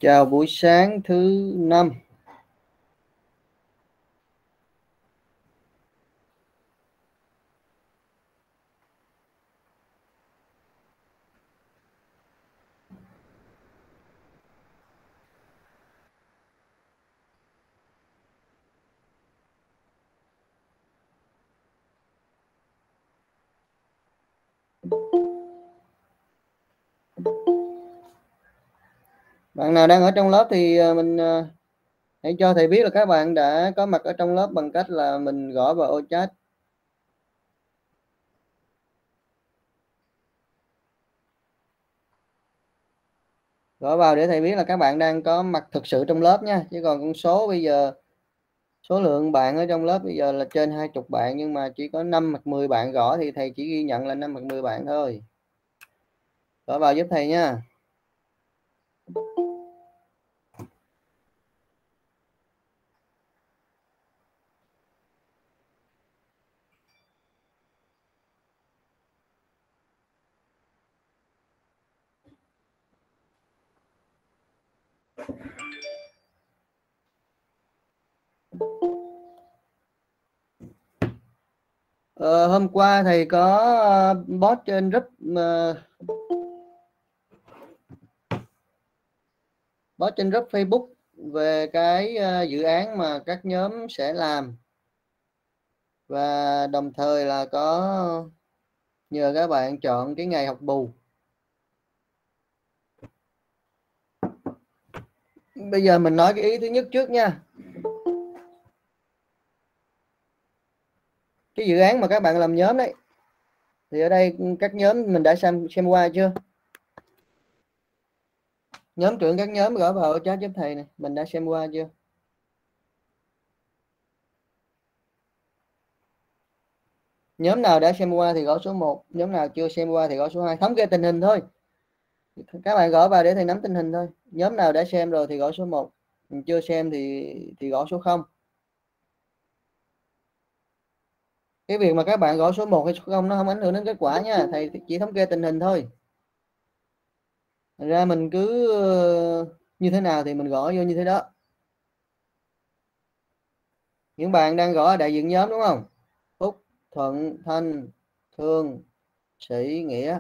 Chào buổi sáng thứ năm. Bạn nào đang ở trong lớp thì mình hãy cho thầy biết là các bạn đã có mặt ở trong lớp bằng cách là mình gõ vào ô chat. Gõ vào để thầy biết là các bạn đang có mặt thực sự trong lớp nha. Chứ còn con số bây giờ, số lượng bạn ở trong lớp bây giờ là trên 20 bạn, nhưng mà chỉ có 5 hoặc 10 bạn gõ thì thầy chỉ ghi nhận là 5 hoặc 10 bạn thôi. Gõ vào giúp thầy nha. Hôm qua thầy có post trên group Facebook về cái dự án mà các nhóm sẽ làm, và đồng thời là có nhờ các bạn chọn cái ngày học bù. Bây giờ mình nói cái ý thứ nhất trước nha. Cái dự án mà các bạn làm nhóm đấy, thì ở đây các nhóm mình đã xem qua chưa? Nhóm trưởng các nhóm gõ vào chat giúp thầy này, mình đã xem qua chưa? Nhóm nào đã xem qua thì gõ số 1, nhóm nào chưa xem qua thì gõ số 2. Thống kê tình hình thôi. Các bạn gõ vào để thầy nắm tình hình thôi. Nhóm nào đã xem rồi thì gõ số 1, chưa xem thì gõ số 0. Cái việc mà các bạn gõ số 1 hay số 0 nó không ảnh hưởng đến kết quả nha, thầy chỉ thống kê tình hình thôi. Thành ra mình cứ như thế nào thì mình gõ vô như thế đó. Những bạn đang gõ đại diện nhóm đúng không? Phúc, Thuận, Thanh, Thương, Sĩ, Nghĩa.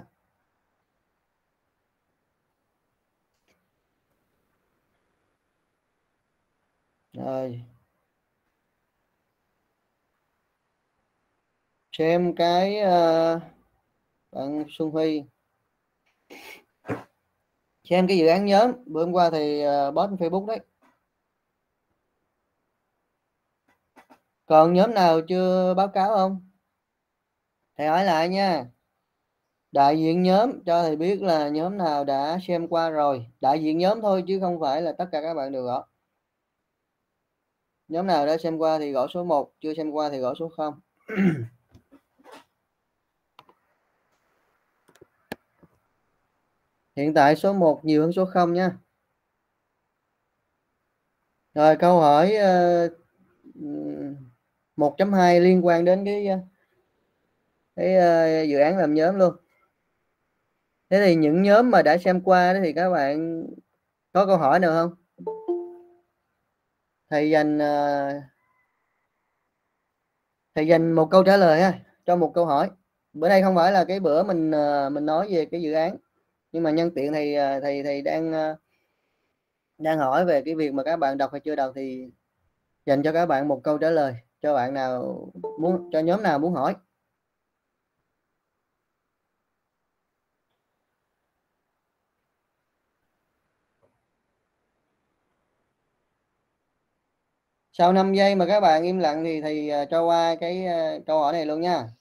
Rồi. Xem cái bạn Xuân Huy. Xem cái dự án nhóm bữa hôm qua thì post Facebook đấy. Còn nhóm nào chưa báo cáo không? Thầy hỏi lại nha. Đại diện nhóm cho thầy biết là nhóm nào đã xem qua rồi. Đại diện nhóm thôi chứ không phải là tất cả các bạn đều gõ. Nhóm nào đã xem qua thì gõ số 1, chưa xem qua thì gõ số 0. Hiện tại số 1 nhiều hơn số 0 nha. Rồi câu hỏi 1.2 liên quan đến cái dự án làm nhóm luôn. Thế thì những nhóm mà đã xem qua thì các bạn có câu hỏi nào không? Thầy dành một câu trả lời ha, cho một câu hỏi. Bữa nay không phải là cái bữa mình nói về cái dự án, nhưng mà nhân tiện thầy đang hỏi về cái việc mà các bạn đọc hay chưa đọc, thì dành cho các bạn một câu trả lời, cho bạn nào muốn, cho nhóm nào muốn hỏi. Sau 5 giây mà các bạn im lặng thì thầy cho qua cái câu hỏi này luôn nha.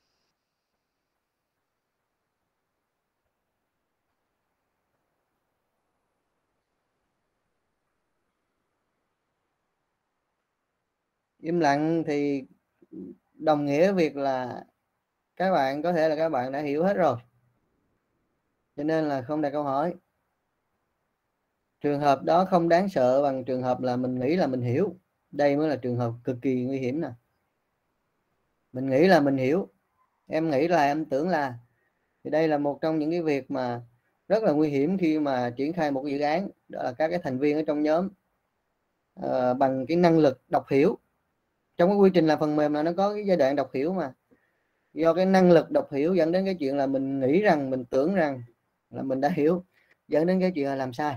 Im lặng thì đồng nghĩa việc là các bạn có thể là các bạn đã hiểu hết rồi, cho nên là không đặt câu hỏi. Trường hợp đó không đáng sợ bằng trường hợp là mình nghĩ là mình hiểu. Đây mới là trường hợp cực kỳ nguy hiểm nè. Mình nghĩ là mình hiểu, em nghĩ là, em tưởng là, thì đây là một trong những cái việc mà rất là nguy hiểm khi mà triển khai một cái dự án, đó là các cái thành viên ở trong nhóm bằng cái năng lực đọc hiểu. Trong cái quy trình làm phần mềm là nó có cái giai đoạn đọc hiểu, mà do cái năng lực đọc hiểu dẫn đến cái chuyện là mình nghĩ rằng, mình tưởng rằng là mình đã hiểu, dẫn đến cái chuyện là làm sai.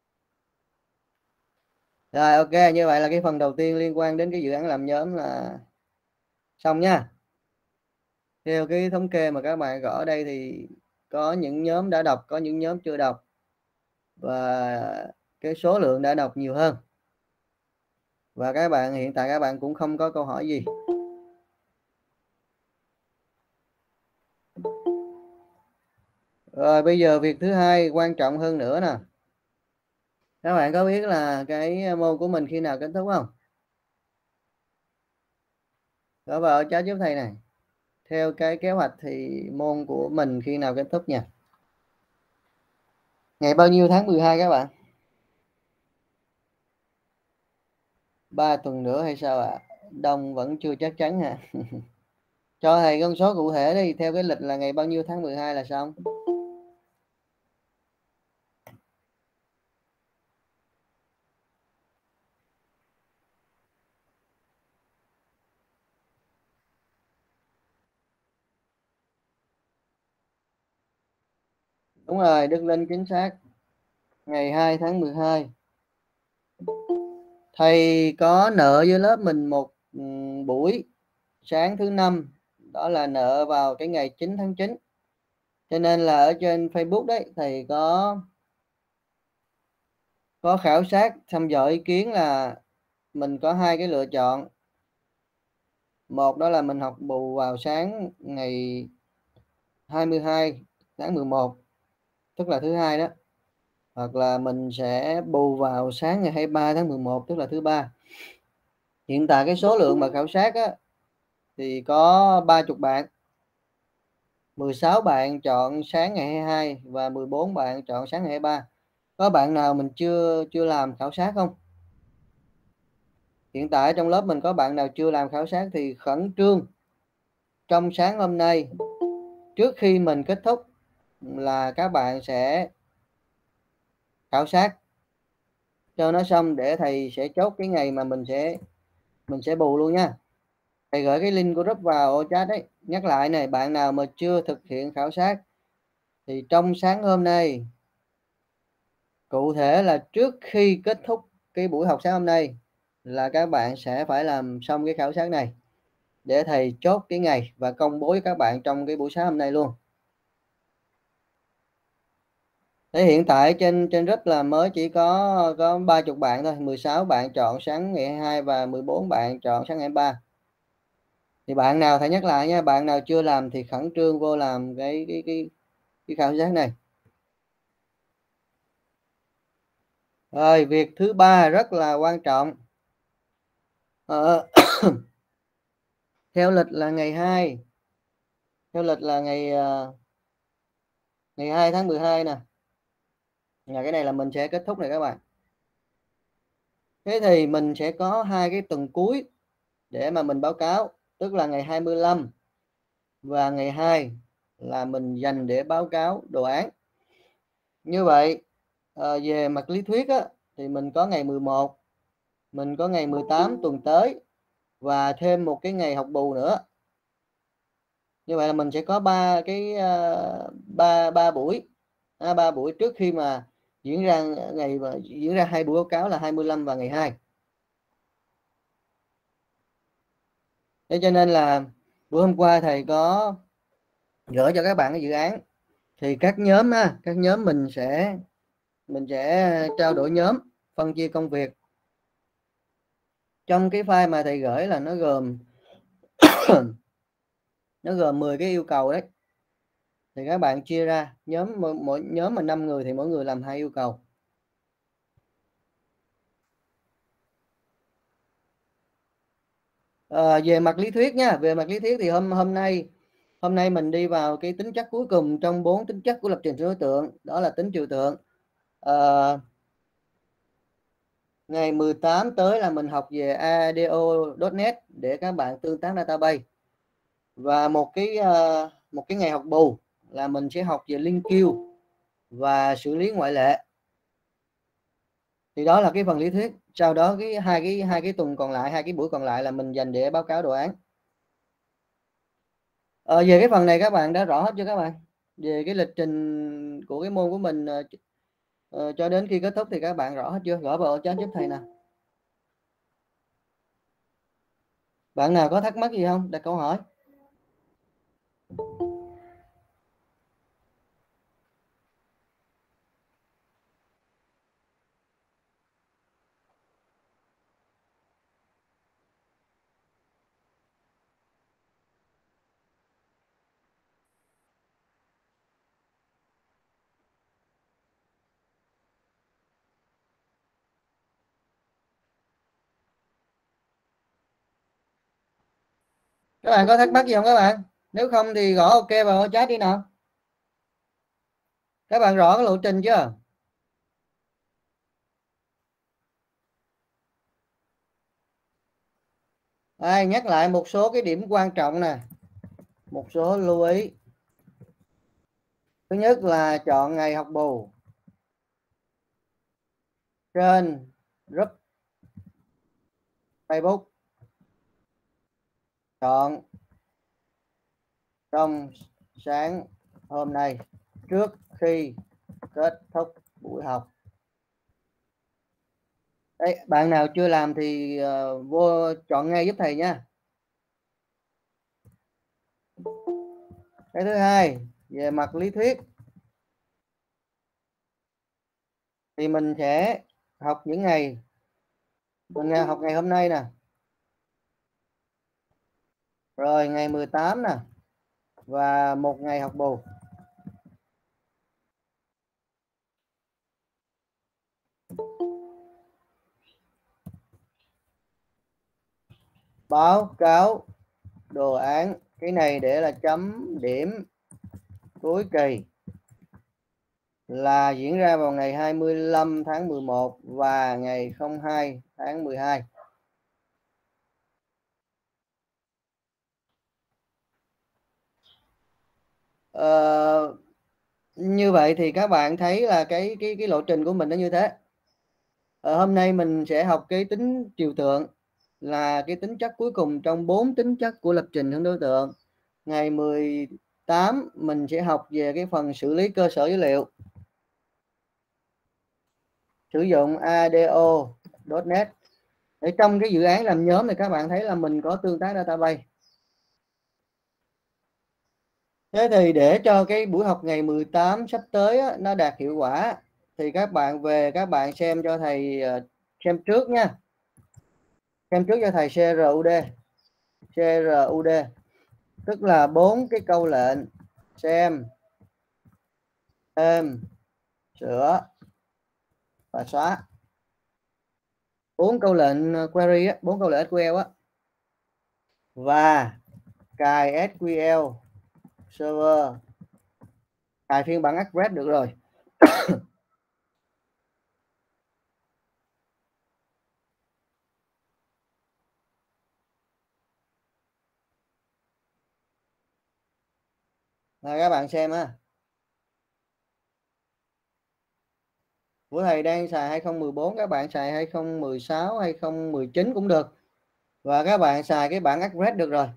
Rồi, ok, như vậy là cái phần đầu tiên liên quan đến cái dự án làm nhóm là xong nha. Theo cái thống kê mà các bạn gõ ở đây thì có những nhóm đã đọc, có những nhóm chưa đọc, và cái số lượng đã đọc nhiều hơn. Và các bạn hiện tại các bạn cũng không có câu hỏi gì. Rồi bây giờ việc thứ hai quan trọng hơn nữa nè. Các bạn có biết là cái môn của mình khi nào kết thúc không? Gõ vào chat giúp thầy này. Theo cái kế hoạch thì môn của mình khi nào kết thúc nha? Ngày bao nhiêu tháng 12 các bạn? 3 tuần nữa hay sao ạ? Đông vẫn chưa chắc chắn hả? Cho thầy con số cụ thể đi, theo cái lịch là ngày bao nhiêu tháng 12 là xong? Đúng rồi, Đức Linh chính xác. Ngày 2 tháng 12. Thầy có nợ với lớp mình một buổi sáng thứ năm, đó là nợ vào cái ngày 9 tháng 9. Cho nên là ở trên Facebook đấy, thầy có khảo sát thăm dò ý kiến là mình có hai cái lựa chọn. Một đó là mình học bù vào sáng ngày 22 tháng 11, tức là thứ hai đó. Hoặc là mình sẽ bù vào sáng ngày 23 tháng 11, tức là thứ ba. Hiện tại cái số lượng mà khảo sát á, thì có 30 bạn. 16 bạn chọn sáng ngày 22 và 14 bạn chọn sáng ngày 23. Có bạn nào mình chưa làm khảo sát không? Hiện tại trong lớp mình có bạn nào chưa làm khảo sát thì khẩn trương trong sáng hôm nay, trước khi mình kết thúc là các bạn sẽ khảo sát cho nó xong, để thầy sẽ chốt cái ngày mà mình sẽ bù luôn nha. Thầy gửi cái link của group vào ô chat đấy. Nhắc lại này, bạn nào mà chưa thực hiện khảo sát thì trong sáng hôm nay, cụ thể là trước khi kết thúc cái buổi học sáng hôm nay, là các bạn sẽ phải làm xong cái khảo sát này để thầy chốt cái ngày và công bố với các bạn trong cái buổi sáng hôm nay luôn. Thế hiện tại trên group là mới chỉ có 30 bạn thôi, 16 bạn chọn sáng ngày 22 và 14 bạn chọn sáng ngày 23. Thì bạn nào, thầy nhắc lại nha, bạn nào chưa làm thì khẩn trương vô làm cái khảo sát này. Rồi, việc thứ ba rất là quan trọng. Theo lịch là ngày 2. Theo lịch là ngày 2 tháng 12 nè. Là cái này là mình sẽ kết thúc này các bạn. Thế thì mình sẽ có hai cái tuần cuối để mà mình báo cáo, tức là ngày 25 và ngày 2 là mình dành để báo cáo đồ án. Như vậy về mặt lý thuyết á, thì mình có ngày 11, mình có ngày 18 tuần tới và thêm một cái ngày học bù nữa. Như vậy là mình sẽ có ba buổi, 3 buổi trước khi mà diễn ra hai buổi báo cáo là 25 và ngày 2. Thế cho nên là bữa hôm qua thầy có gửi cho các bạn cái dự án, thì các nhóm mình sẽ trao đổi nhóm, phân chia công việc. Trong cái file mà thầy gửi là nó gồm nó gồm 10 cái yêu cầu đấy. Thì các bạn chia ra nhóm, mỗi nhóm mà 5 người thì mỗi người làm 2 yêu cầu. Về mặt lý thuyết nha, về mặt lý thuyết thì hôm nay mình đi vào cái tính chất cuối cùng trong 4 tính chất của lập trình đối tượng, đó là tính trừu tượng. Ngày 18 tới là mình học về ADO.NET để các bạn tương tác database. Và một cái ngày học bù là mình sẽ học về LinkQ và xử lý ngoại lệ. Thì đó là cái phần lý thuyết. Sau đó hai cái tuần còn lại, hai cái buổi còn lại là mình dành để báo cáo đồ án. Về cái phần này các bạn đã rõ hết chưa các bạn? Về cái lịch trình của cái môn của mình cho đến khi kết thúc thì các bạn rõ hết chưa? Gõ vào chat giúp thầy nào. Bạn nào có thắc mắc gì không? Đặt câu hỏi. Các bạn có thắc mắc gì không các bạn? Nếu không thì gõ ok vào chat đi nào. Các bạn rõ cái lộ trình chưa? Nhắc lại một số cái điểm quan trọng nè, một số lưu ý. Thứ nhất là chọn ngày học bù trên group Facebook, chọn trong sáng hôm nay trước khi kết thúc buổi học. Đấy, bạn nào chưa làm thì vô chọn ngay giúp thầy nha. Cái thứ hai, về mặt lý thuyết thì mình sẽ học những ngày, mình học ngày hôm nay nè, rồi ngày 18 nè, và một ngày học bù. Báo cáo đồ án, cái này để là chấm điểm cuối kỳ, là diễn ra vào ngày 25 tháng 11 và ngày 02 tháng 12. Như vậy thì các bạn thấy là cái lộ trình của mình nó như thế. Hôm nay mình sẽ học cái tính trừu tượng, là cái tính chất cuối cùng trong 4 tính chất của lập trình hướng đối tượng. Ngày 18 mình sẽ học về cái phần xử lý cơ sở dữ liệu, sử dụng ADO.NET. Để trong cái dự án làm nhóm này các bạn thấy là mình có tương tác database. Thế thì để cho cái buổi học ngày 18 sắp tới á, nó đạt hiệu quả thì các bạn về các bạn xem cho thầy, xem trước nha. Xem trước cho thầy CRUD. CRUD tức là 4 cái câu lệnh xem, thêm, sửa và xóa. 4 câu lệnh query á, 4 câu lệnh SQL á. Và cài SQL Server, cài phiên bản Express được rồi. Rồi các bạn xem á. Của thầy đang xài 2014, các bạn xài 2016, 2019 cũng được. Và các bạn xài cái bản Express được rồi.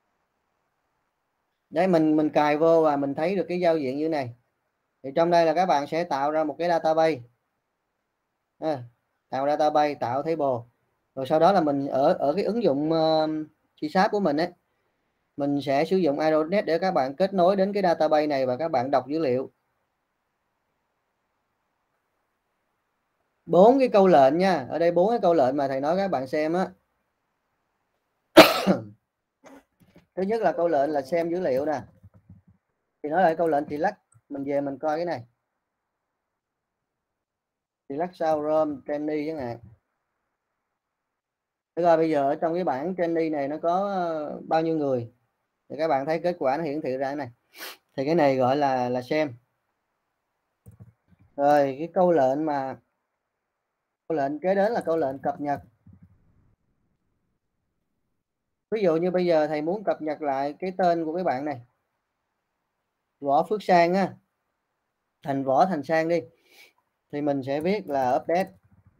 Đấy, mình cài vô và mình thấy được cái giao diện như này. Thì trong đây là các bạn sẽ tạo ra một cái database. Tạo database, tạo table. Rồi sau đó là mình ở cái ứng dụng C# của mình ấy, mình sẽ sử dụng AeroNet để các bạn kết nối đến cái database này và các bạn đọc dữ liệu. 4 cái câu lệnh nha, ở đây 4 cái câu lệnh mà thầy nói các bạn xem á. Thứ nhất là câu lệnh là xem dữ liệu nè, thì nó là câu lệnh select. Mình về mình coi cái này, select sau rom trainee chẳng hạn. Thế rồi bây giờ ở trong cái bảng trainee này nó có bao nhiêu người, thì các bạn thấy kết quả nó hiển thị ra cái này, thì cái này gọi là xem. Rồi cái câu lệnh kế đến là câu lệnh cập nhật. Ví dụ như bây giờ thầy muốn cập nhật lại cái tên của cái bạn này, Võ Phước Sang á, thành Võ Thành Sang đi, thì mình sẽ viết là update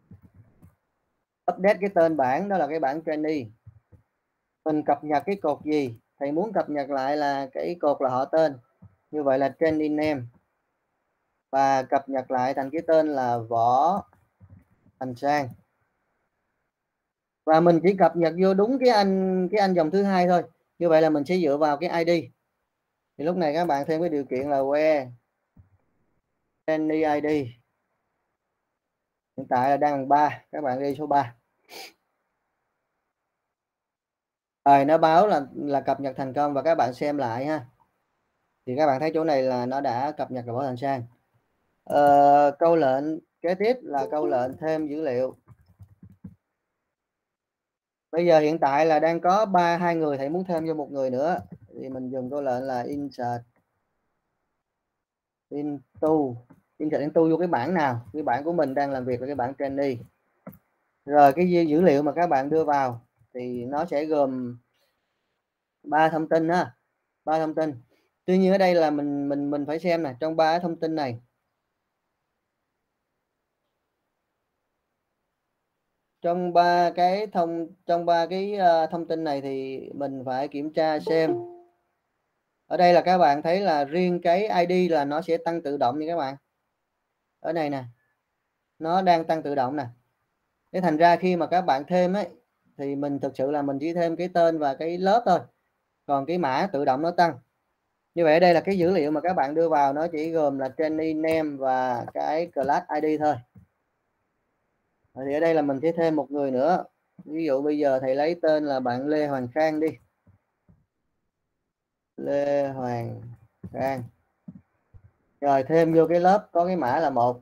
cái tên bảng, đó là cái bảng trainee. Mình cập nhật cái cột gì, thầy muốn cập nhật lại là cái cột là họ tên, như vậy là trainee name, và cập nhật lại thành cái tên là Võ Thành Sang, và mình chỉ cập nhật vô đúng cái anh dòng thứ hai thôi. Như vậy là mình sẽ dựa vào cái ID. Thì lúc này các bạn thêm cái điều kiện là where trainee ID, hiện tại là đang 3, các bạn đi số 3. Rồi nó báo là cập nhật thành công, và các bạn xem lại ha, thì các bạn thấy chỗ này là nó đã cập nhật Võ Thành Sang. Câu lệnh kế tiếp là câu lệnh thêm dữ liệu. Bây giờ hiện tại là đang có 2 người, thầy muốn thêm vô một người nữa thì mình dùng câu lệnh là insert into vô cái bảng nào, cái bảng của mình đang làm việc là cái bảng trainee. Rồi cái dữ liệu mà các bạn đưa vào thì nó sẽ gồm 3 thông tin ha, 3 thông tin. Tuy nhiên ở đây là mình phải xem nè, trong 3 thông tin này, trong ba cái thông tin này thì mình phải kiểm tra xem. Ở đây là các bạn thấy là riêng cái ID là nó sẽ tăng tự động nha các bạn. Ở này nè, nó đang tăng tự động nè. Thế thành ra khi mà các bạn thêm ấy thì mình thực sự là mình chỉ thêm cái tên và cái lớp thôi, còn cái mã tự động nó tăng. Như vậy ở đây là cái dữ liệu mà các bạn đưa vào nó chỉ gồm là trainee name và cái class ID thôi. Thì ở đây là mình sẽ thêm một người nữa. Ví dụ bây giờ thầy lấy tên là bạn Lê Hoàng Khang đi. Lê Hoàng Khang. Rồi thêm vô cái lớp có cái mã là 1.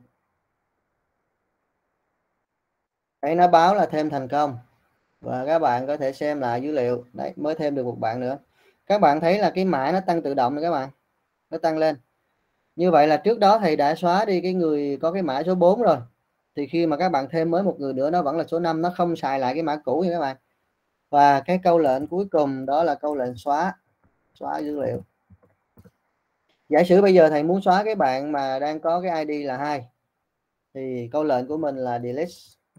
Đấy, nó báo là thêm thành công. Và các bạn có thể xem lại dữ liệu. Đấy, mới thêm được một bạn nữa. Các bạn thấy là cái mã nó tăng tự động này các bạn. Nó tăng lên. Như vậy là trước đó thầy đã xóa đi cái người có cái mã số 4 rồi. Thì khi mà các bạn thêm mới một người nữa nó vẫn là số 5, nó không xài lại cái mã cũ nha các bạn. Và cái câu lệnh cuối cùng đó là câu lệnh xóa dữ liệu. Giả sử bây giờ thầy muốn xóa cái bạn mà đang có cái ID là 2 thì câu lệnh của mình là delete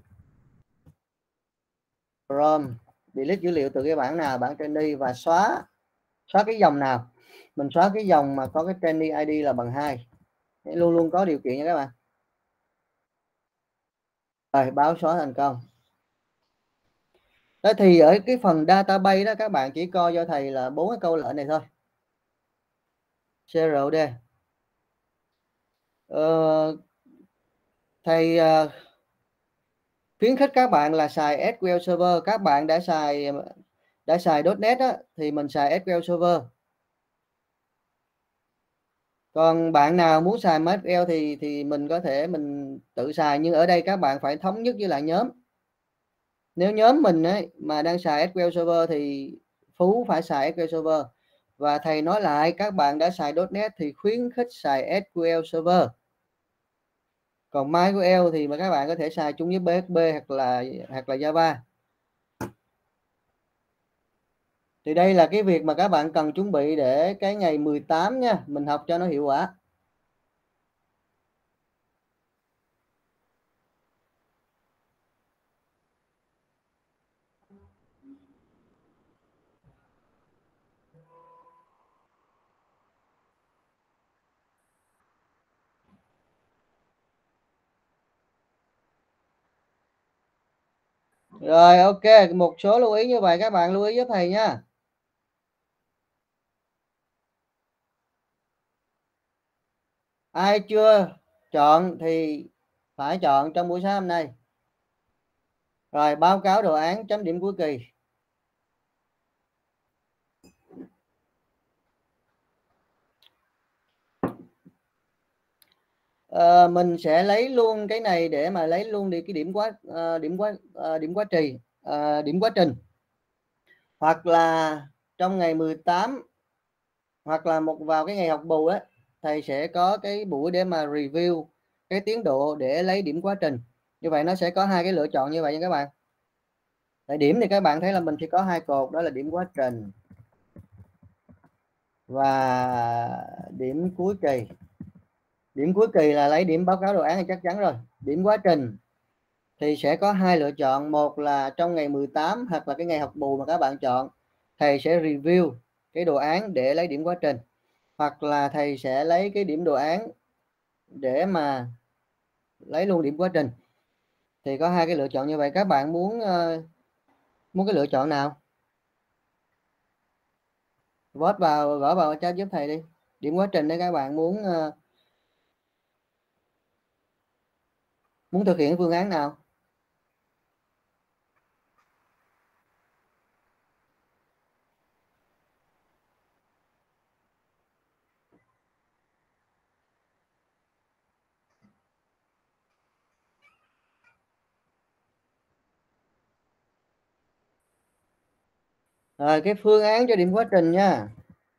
from, delete dữ liệu từ cái bảng nào, bảng trainee, và xóa cái dòng nào. Mình xóa cái dòng mà có cái trainee ID là bằng 2. Luôn luôn có điều kiện nha các bạn. Rồi báo xóa thành công. Đó thì ở cái phần database đó các bạn chỉ coi cho thầy là 4 cái câu lệnh này thôi. CRD. Thầy khuyến khích các bạn là xài SQL Server. Các bạn đã xài .NET á, thì mình xài SQL Server. Còn bạn nào muốn xài MySQL thì mình có thể mình tự xài, nhưng ở đây các bạn phải thống nhất với lại nhóm. Nếu nhóm mình ấy mà đang xài SQL Server thì Phú phải xài SQL Server. Và thầy nói lại, các bạn đã xài .NET thì khuyến khích xài SQL Server. Còn MySQL thì mà các bạn có thể xài chung với PHP hoặc là Java. Thì đây là cái việc mà các bạn cần chuẩn bị để cái ngày 18 nha, mình học cho nó hiệu quả. Rồi ok, một số lưu ý như vậy các bạn lưu ý với thầy nha. Ai chưa chọn thì phải chọn trong buổi sáng hôm nay. Rồi báo cáo đồ án chấm điểm cuối kỳ. Mình sẽ lấy luôn cái này để mà lấy luôn đi cái điểm quá trình, hoặc là trong ngày 18, hoặc là vào cái ngày học bù á, thầy sẽ có cái buổi để mà review cái tiến độ để lấy điểm quá trình. Như vậy nó sẽ có 2 cái lựa chọn như vậy nha các bạn. Tại điểm thì các bạn thấy là mình chỉ có 2 cột, đó là điểm quá trình và điểm cuối kỳ. Điểm cuối kỳ là lấy điểm báo cáo đồ án là chắc chắn rồi. Điểm quá trình thì sẽ có hai lựa chọn, một là trong ngày 18 hoặc là cái ngày học bù mà các bạn chọn, thầy sẽ review cái đồ án để lấy điểm quá trình, hoặc là thầy sẽ lấy cái điểm đồ án để mà lấy luôn điểm quá trình. Thì có hai cái lựa chọn như vậy, các bạn muốn cái lựa chọn nào? Vote vào, gõ vào chat giúp thầy đi. Điểm quá trình đấy các bạn muốn thực hiện phương án nào? Rồi cái phương án cho điểm quá trình nha.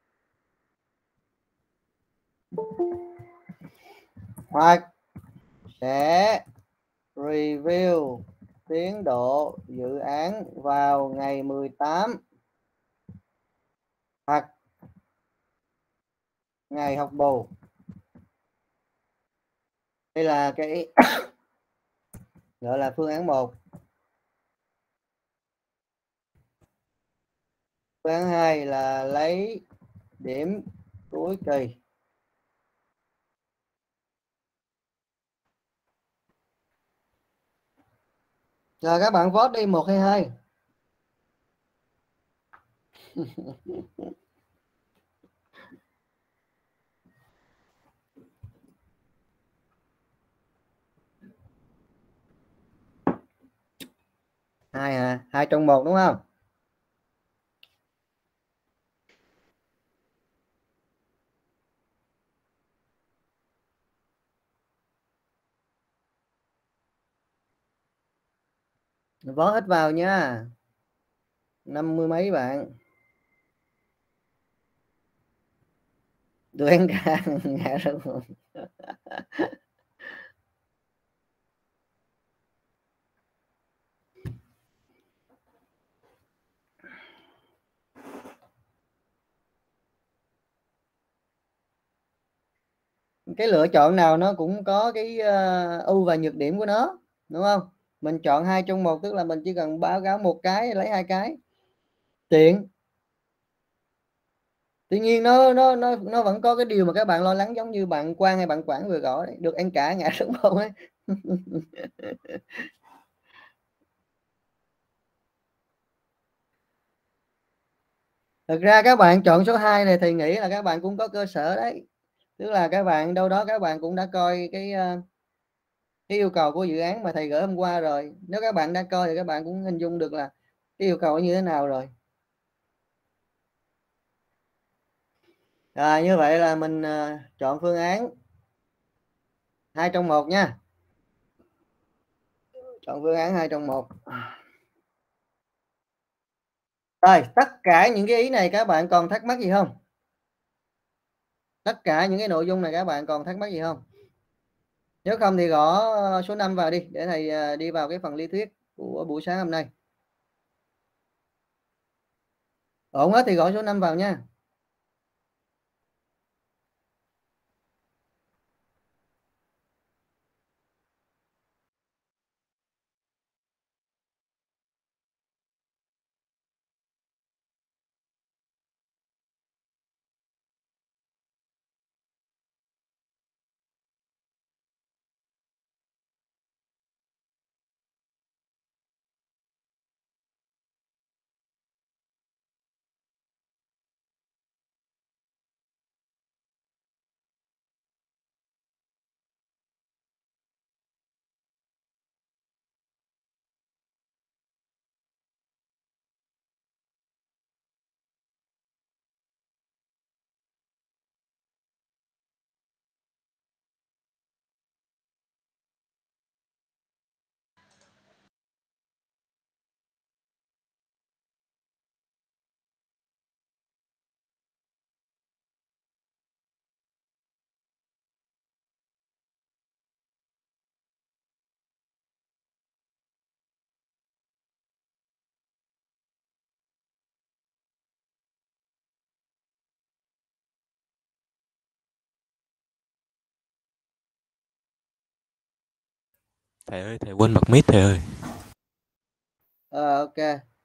Hoặc sẽ review tiến độ dự án vào ngày 18 hoặc ngày học bù. Đây là cái gọi là phương án 1. Phương án 2 là lấy điểm cuối kỳ. Rồi các bạn vote đi, 1 hay 2? Hai à? 2 trong 1 đúng không? Vote hết vào nha. 50 mấy bạn. Tụi cả ngã ra luôn. Cái lựa chọn nào nó cũng có cái ưu và nhược điểm của nó, đúng không? Mình chọn 2 trong 1 tức là mình chỉ cần báo cáo một cái lấy 2 cái, tiện. Tuy nhiên nó vẫn có cái điều mà các bạn lo lắng, giống như bạn Quang hay bạn Quảng vừa gọi đấy, được ăn cả ngã xuống không ấy. Thực ra các bạn chọn số 2 này thì nghĩ là các bạn cũng có cơ sở đấy, tức là các bạn đâu đó các bạn cũng đã coi cái yêu cầu của dự án mà thầy gửi hôm qua rồi. Nếu các bạn đã coi thì các bạn cũng hình dung được là cái yêu cầu như thế nào rồi. Rồi như vậy là mình chọn phương án 2 trong 1 nha. Chọn phương án 2 trong 1. Rồi tất cả những cái ý này các bạn còn thắc mắc gì không? Tất cả những cái nội dung này các bạn còn thắc mắc gì không? Nếu không thì gõ số 5 vào đi để thầy đi vào cái phần lý thuyết của buổi sáng hôm nay. Ổn hết thì gõ số 5 vào nha. Thầy ơi, thầy quên bật mic thầy ơi. Ok.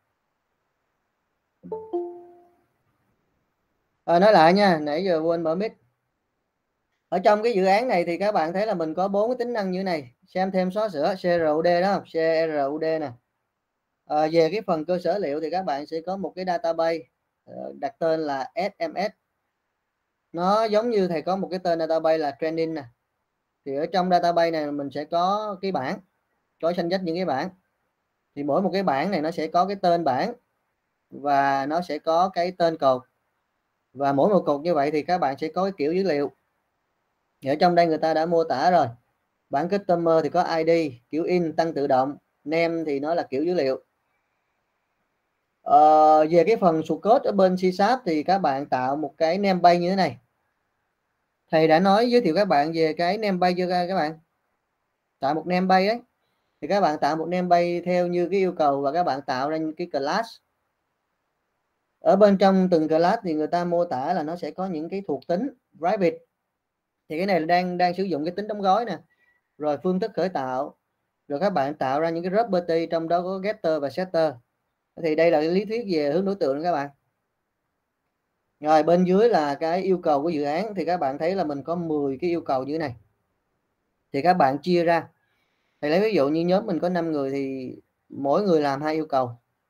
Nói lại nha, nãy giờ quên mở mic. Ở trong cái dự án này thì các bạn thấy là mình có 4 cái tính năng như thế này: xem thêm, xóa sửa, CRUD đó, CRUD nè. Về cái phần cơ sở liệu thì các bạn sẽ có một cái database đặt tên là SMS. Nó giống như thầy có một cái tên database là training nè. Thì ở trong database này mình sẽ có cái bảng, có danh sách những cái bảng. Thì mỗi một cái bảng này nó sẽ có cái tên bảng và nó sẽ có cái tên cột. Và mỗi một cột như vậy thì các bạn sẽ có cái kiểu dữ liệu. Ở trong đây người ta đã mô tả rồi. Bảng customer thì có ID, kiểu in tăng tự động, name thì nó là kiểu dữ liệu. Về cái phần source code ở bên C# thì các bạn tạo một cái namebase như thế này. Thầy đã nói giới thiệu các bạn về cái namebase chưa các bạn? Tạo một namebase ấy. Thì các bạn tạo một namebase theo như cái yêu cầu và các bạn tạo ra những cái class. Ở bên trong từng class thì người ta mô tả là nó sẽ có những cái thuộc tính private. Thì cái này là đang sử dụng cái tính đóng gói nè. Rồi phương thức khởi tạo. Rồi các bạn tạo ra những cái property, trong đó có getter và setter. Thì đây là cái lý thuyết về hướng đối tượng các bạn. Rồi bên dưới là cái yêu cầu của dự án. Thì các bạn thấy là mình có 10 cái yêu cầu như thế này. Thì các bạn chia ra. Thầy lấy ví dụ như nhóm mình có 5 người thì mỗi người làm 2 yêu cầu.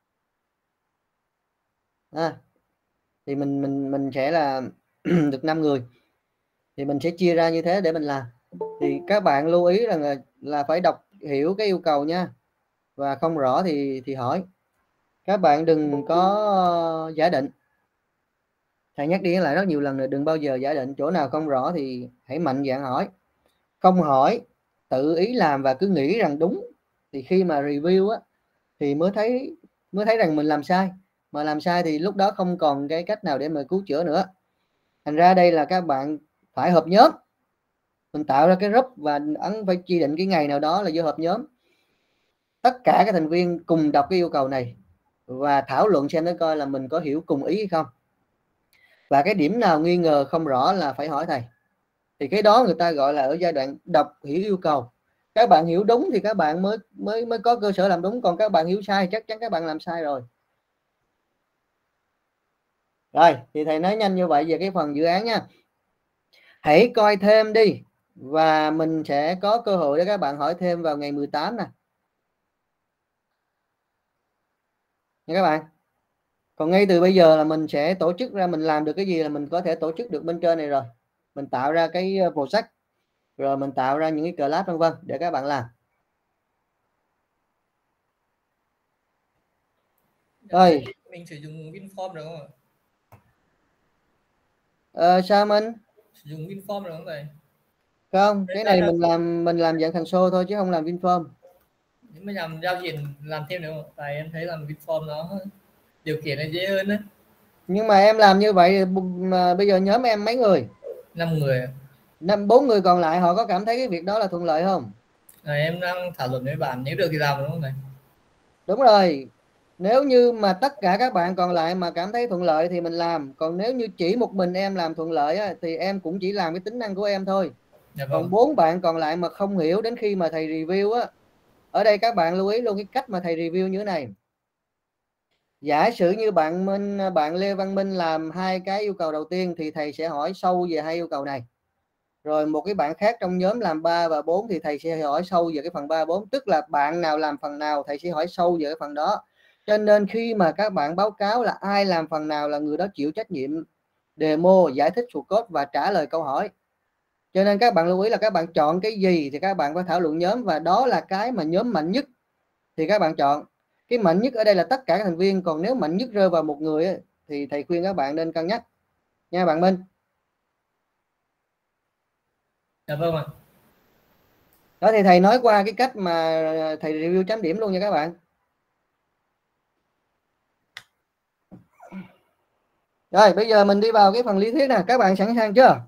Thì mình sẽ là được 5 người. Thì mình sẽ chia ra như thế để mình làm. Thì các bạn lưu ý là phải đọc hiểu cái yêu cầu nha. Và không rõ thì hỏi. Các bạn đừng có giả định. Thầy nhắc đi lại rất nhiều lần rồi, đừng bao giờ giả định. Chỗ nào không rõ thì hãy mạnh dạn hỏi. Không hỏi, tự ý làm và cứ nghĩ rằng đúng, thì khi mà review á thì mới thấy rằng mình làm sai. Mà làm sai thì lúc đó không còn cái cách nào để mà cứu chữa nữa. Thành ra đây là các bạn phải họp nhóm. Mình tạo ra cái group và phải chỉ định cái ngày nào đó là vô họp nhóm. Tất cả các thành viên cùng đọc cái yêu cầu này và thảo luận xem nó coi là mình có hiểu cùng ý hay không. Và cái điểm nào nghi ngờ không rõ là phải hỏi thầy. Thì cái đó người ta gọi là ở giai đoạn đọc hiểu yêu cầu. Các bạn hiểu đúng thì các bạn mới có cơ sở làm đúng. Còn các bạn hiểu sai chắc chắn các bạn làm sai rồi. Rồi thì thầy nói nhanh như vậy về cái phần dự án nha. Hãy coi thêm đi. Và mình sẽ có cơ hội để các bạn hỏi thêm vào ngày 18 nè. Nha các bạn. Còn ngay từ bây giờ là mình sẽ tổ chức ra, mình làm được cái gì là mình có thể tổ chức được bên trên này rồi. Mình tạo ra cái project, rồi mình tạo ra những cái class vân vân để các bạn làm. Rồi. Mình sử dụng WinForm được không ạ? Sao mình sử dụng WinForm được không thầy? không, cái này mình làm dạng thành show thôi chứ không làm WinForm. Nếu mà làm giao diện làm thêm được không? Tại em thấy làm WinForm nó điều khiển nó dễ hơn đấy. Nhưng mà em làm như vậy mà bây giờ nhóm em mấy người? 5 người. 4 người còn lại họ có cảm thấy cái việc đó là thuận lợi không? Em đang thảo luận với bạn, nếu được thì làm đúng không thầy? Đúng rồi. Nếu như mà tất cả các bạn còn lại mà cảm thấy thuận lợi thì mình làm. Còn nếu như chỉ một mình em làm thuận lợi á, thì em cũng chỉ làm cái tính năng của em thôi. Dạ Còn vâng. 4 bạn còn lại mà không hiểu đến khi mà thầy review á. Ở đây các bạn lưu ý luôn cái cách mà thầy review như thế này. Giả sử như bạn Lê Văn Minh làm 2 cái yêu cầu đầu tiên thì thầy sẽ hỏi sâu về 2 yêu cầu này. Rồi một cái bạn khác trong nhóm làm 3 và 4 thì thầy sẽ hỏi sâu về cái phần 3 4, tức là bạn nào làm phần nào thầy sẽ hỏi sâu về cái phần đó. Cho nên khi mà các bạn báo cáo là ai làm phần nào là người đó chịu trách nhiệm demo, giải thích source code và trả lời câu hỏi. Cho nên các bạn lưu ý là các bạn chọn cái gì thì các bạn phải thảo luận nhóm, và đó là cái mà nhóm mạnh nhất thì các bạn chọn. Cái mạnh nhất ở đây là tất cả các thành viên, còn nếu mạnh nhất rơi vào một người ấy, thì thầy khuyên các bạn nên cân nhắc nha bạn Minh. Dạ vâng ạ. Đó thì thầy nói qua cái cách mà thầy review chấm điểm luôn nha các bạn. Rồi bây giờ mình đi vào cái phần lý thuyết nè, các bạn sẵn sàng chưa?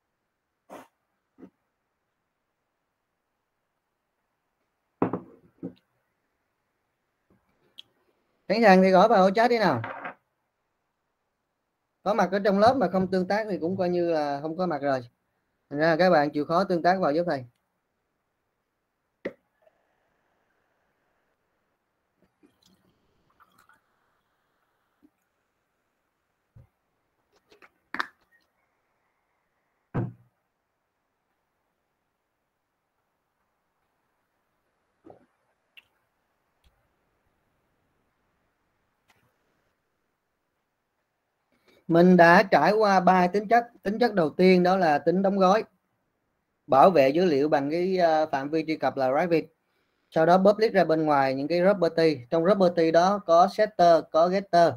Sẵn sàng thì gõ vào chat đi nào. Có mặt ở trong lớp mà không tương tác thì cũng coi như là không có mặt rồi. Thành ra các bạn chịu khó tương tác vào giúp thầy. Mình đã trải qua 3 tính chất. Tính chất đầu tiên đó là tính đóng gói, bảo vệ dữ liệu bằng cái phạm vi truy cập là private. Sau đó public ra bên ngoài những cái property. Trong property đó có setter, có getter.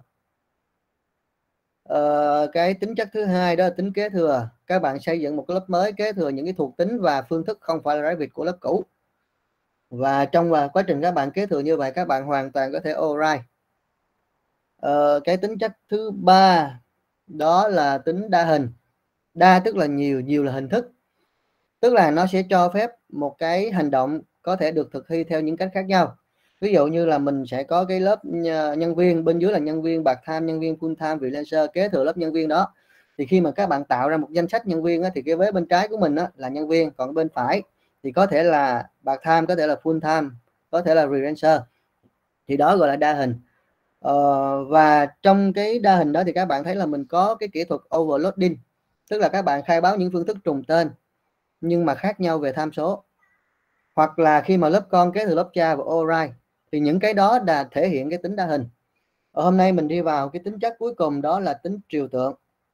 Cái tính chất thứ hai đó là tính kế thừa. Các bạn xây dựng một cái lớp mới kế thừa những cái thuộc tính và phương thức không phải là private của lớp cũ. Và trong quá trình các bạn kế thừa như vậy, các bạn hoàn toàn có thể override. Cái tính chất thứ ba đó là tính đa hình. Đa tức là nhiều, nhiều là hình thức. Tức là nó sẽ cho phép một cái hành động có thể được thực thi theo những cách khác nhau. Ví dụ như là mình sẽ có cái lớp nhân viên, bên dưới là nhân viên part-time, nhân viên full-time, freelancer, kế thừa lớp nhân viên đó. Thì khi mà các bạn tạo ra một danh sách nhân viên thì cái vế bên trái của mình là nhân viên, còn bên phải thì có thể là part-time, có thể là full-time, có thể là freelancer. Thì đó gọi là đa hình. Và trong cái đa hình đó thì các bạn thấy là mình có cái kỹ thuật overloading, tức là các bạn khai báo những phương thức trùng tên nhưng mà khác nhau về tham số, hoặc là khi mà lớp con kế thừa lớp cha và override thì những cái đó đã thể hiện cái tính đa hình. Hôm nay mình đi vào cái tính chất cuối cùng đó là tính trừu tượng.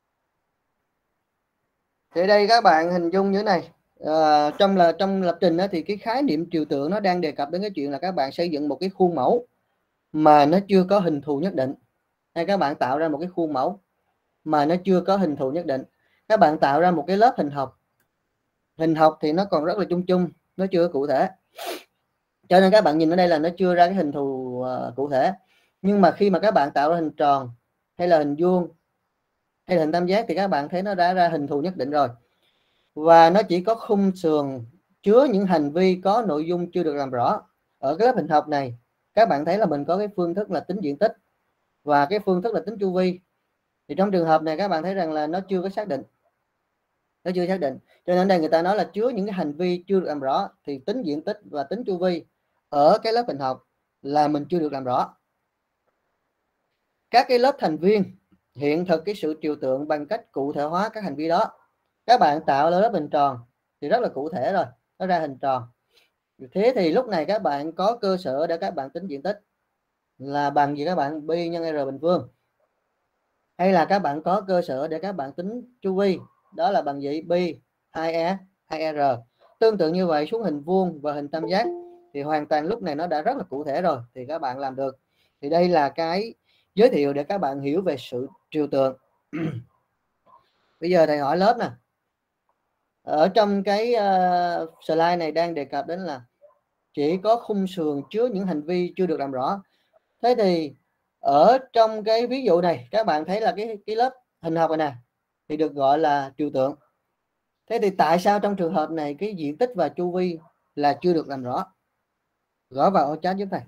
Thì đây các bạn hình dung như thế này. Trong lập trình thì cái khái niệm trừu tượng nó đang đề cập đến cái chuyện là các bạn xây dựng một cái khuôn mẫu mà nó chưa có hình thù nhất định, hay các bạn tạo ra một cái khuôn mẫu mà nó chưa có hình thù nhất định. Các bạn tạo ra một cái lớp hình học. Hình học thì nó còn rất là chung chung, nó chưa cụ thể, cho nên các bạn nhìn ở đây là nó chưa ra cái hình thù cụ thể. Nhưng mà khi mà các bạn tạo ra hình tròn hay là hình vuông hay là hình tam giác thì các bạn thấy nó đã ra hình thù nhất định rồi, và nó chỉ có khung sườn chứa những hành vi có nội dung chưa được làm rõ. Ở cái lớp hình học này các bạn thấy là mình có cái phương thức là tính diện tích và cái phương thức là tính chu vi. Thì trong trường hợp này các bạn thấy rằng là nó chưa có xác định, nó chưa xác định, cho nên đây người ta nói là chứa những cái hành vi chưa được làm rõ. Thì tính diện tích và tính chu vi ở cái lớp hình học là mình chưa được làm rõ. Các cái lớp thành viên hiện thực cái sự trừu tượng bằng cách cụ thể hóa các hành vi đó. Các bạn tạo ra lớp hình tròn thì rất là cụ thể rồi, nó ra hình tròn. Thế thì lúc này các bạn có cơ sở để các bạn tính diện tích là bằng gì các bạn? Pi nhân r bình phương. Hay là các bạn có cơ sở để các bạn tính chu vi, đó là bằng gì? Pi 2e 2r. Tương tự như vậy xuống hình vuông và hình tam giác thì hoàn toàn lúc này nó đã rất là cụ thể rồi, thì các bạn làm được. Thì đây là cái giới thiệu để các bạn hiểu về sự trừu tượng. Bây giờ thầy hỏi lớp nè, ở trong cái slide này đang đề cập đến là chỉ có khung sườn chứa những hành vi chưa được làm rõ. Thế thì ở trong cái ví dụ này các bạn thấy là cái lớp hình học này nè thì được gọi là trừu tượng. Thế thì tại sao trong trường hợp này cái diện tích và chu vi là chưa được làm rõ? Gõ vào ô chat giúp thầy.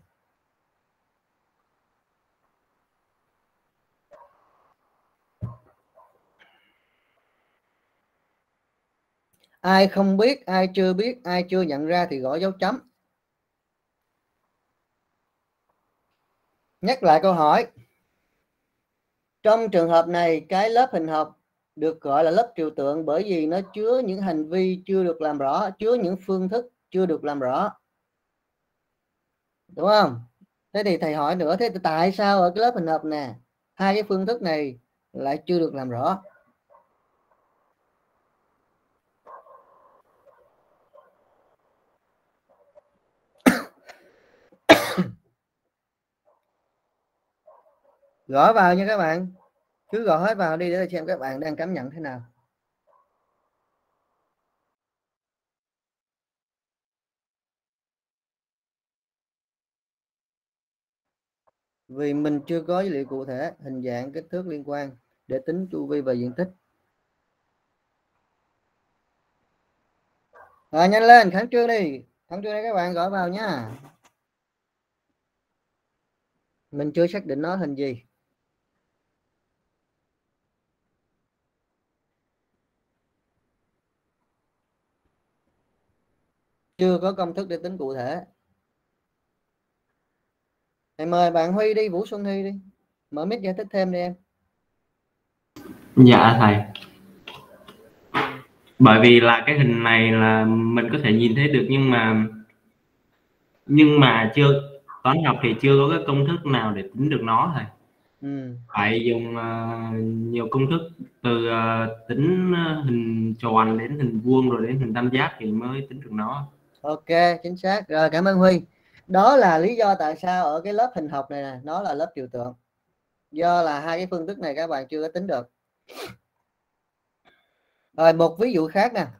Ai không biết, ai chưa biết, ai chưa nhận ra thì gõ dấu chấm. Nhắc lại câu hỏi. Trong trường hợp này cái lớp hình học được gọi là lớp trừu tượng bởi vì nó chứa những hành vi chưa được làm rõ, chứa những phương thức chưa được làm rõ, đúng không? Thế thì thầy hỏi nữa, thế thì tại sao ở cái lớp hình học nè hai cái phương thức này lại chưa được làm rõ? Gõ vào nha các bạn, cứ gõ hết vào đi để xem các bạn đang cảm nhận thế nào. Vì mình chưa có dữ liệu cụ thể, hình dạng, kích thước liên quan để tính chu vi và diện tích. Rồi nhanh lên, khẩn trương đi, khẩn trương đây các bạn, gõ vào nha. Mình chưa xác định nó hình gì. Chưa có công thức để tính cụ thể. Thầy mời bạn Huy đi, Vũ Xuân Huy đi. Mở mic giải thích thêm đi em. Dạ thầy. Bởi vì là cái hình này là mình có thể nhìn thấy được nhưng mà chưa, toán học thì chưa có cái công thức nào để tính được nó thầy. phải dùng nhiều công thức từ tính hình tròn đến hình vuông rồi đến hình tam giác thì mới tính được nó. Ok, chính xác rồi, cảm ơn Huy. Đó là lý do tại sao ở cái lớp hình học này nè, nó là lớp trừu tượng, do là hai cái phương thức này các bạn chưa có tính được. Rồi một ví dụ khác nè,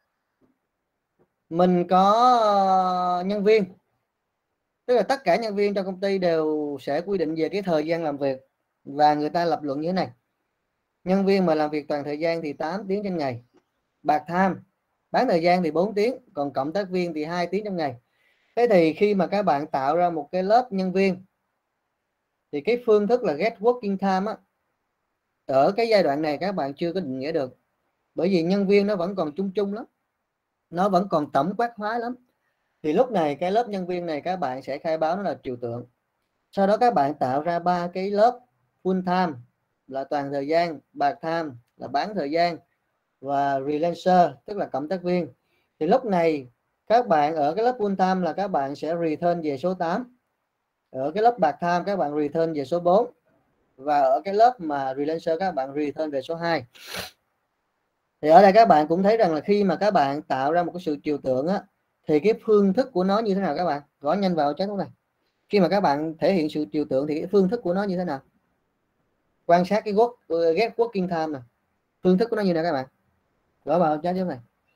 mình có nhân viên, tức là tất cả nhân viên trong công ty đều sẽ quy định về cái thời gian làm việc, và người ta lập luận như thế này: nhân viên mà làm việc toàn thời gian thì 8 tiếng trên ngày, part time bán thời gian thì 4 tiếng, còn cộng tác viên thì 2 tiếng trong ngày. Thế thì khi mà các bạn tạo ra một cái lớp nhân viên thì cái phương thức là get working time á, ở cái giai đoạn này các bạn chưa có định nghĩa được, bởi vì nhân viên nó vẫn còn chung chung lắm, nó vẫn còn tổng quát hóa lắm. Thì lúc này cái lớp nhân viên này các bạn sẽ khai báo nó là trừu tượng. Sau đó các bạn tạo ra 3 cái lớp full time là toàn thời gian, part time là bán thời gian, và freelancer tức là cộng tác viên. Thì lúc này các bạn ở cái lớp full time là các bạn sẽ return về số 8, ở cái lớp part time các bạn return về số 4, và ở cái lớp mà freelancer các bạn return về số 2. Thì ở đây các bạn cũng thấy rằng là khi mà các bạn tạo ra một cái sự trừu tượng á, thì cái phương thức của nó như thế nào các bạn? Gõ nhanh vào chat lúc này. Khi mà các bạn thể hiện sự trừu tượng thì cái phương thức của nó như thế nào? Quan sát cái get working time này, phương thức của nó như thế nào các bạn? Gõ vào chat lúc này.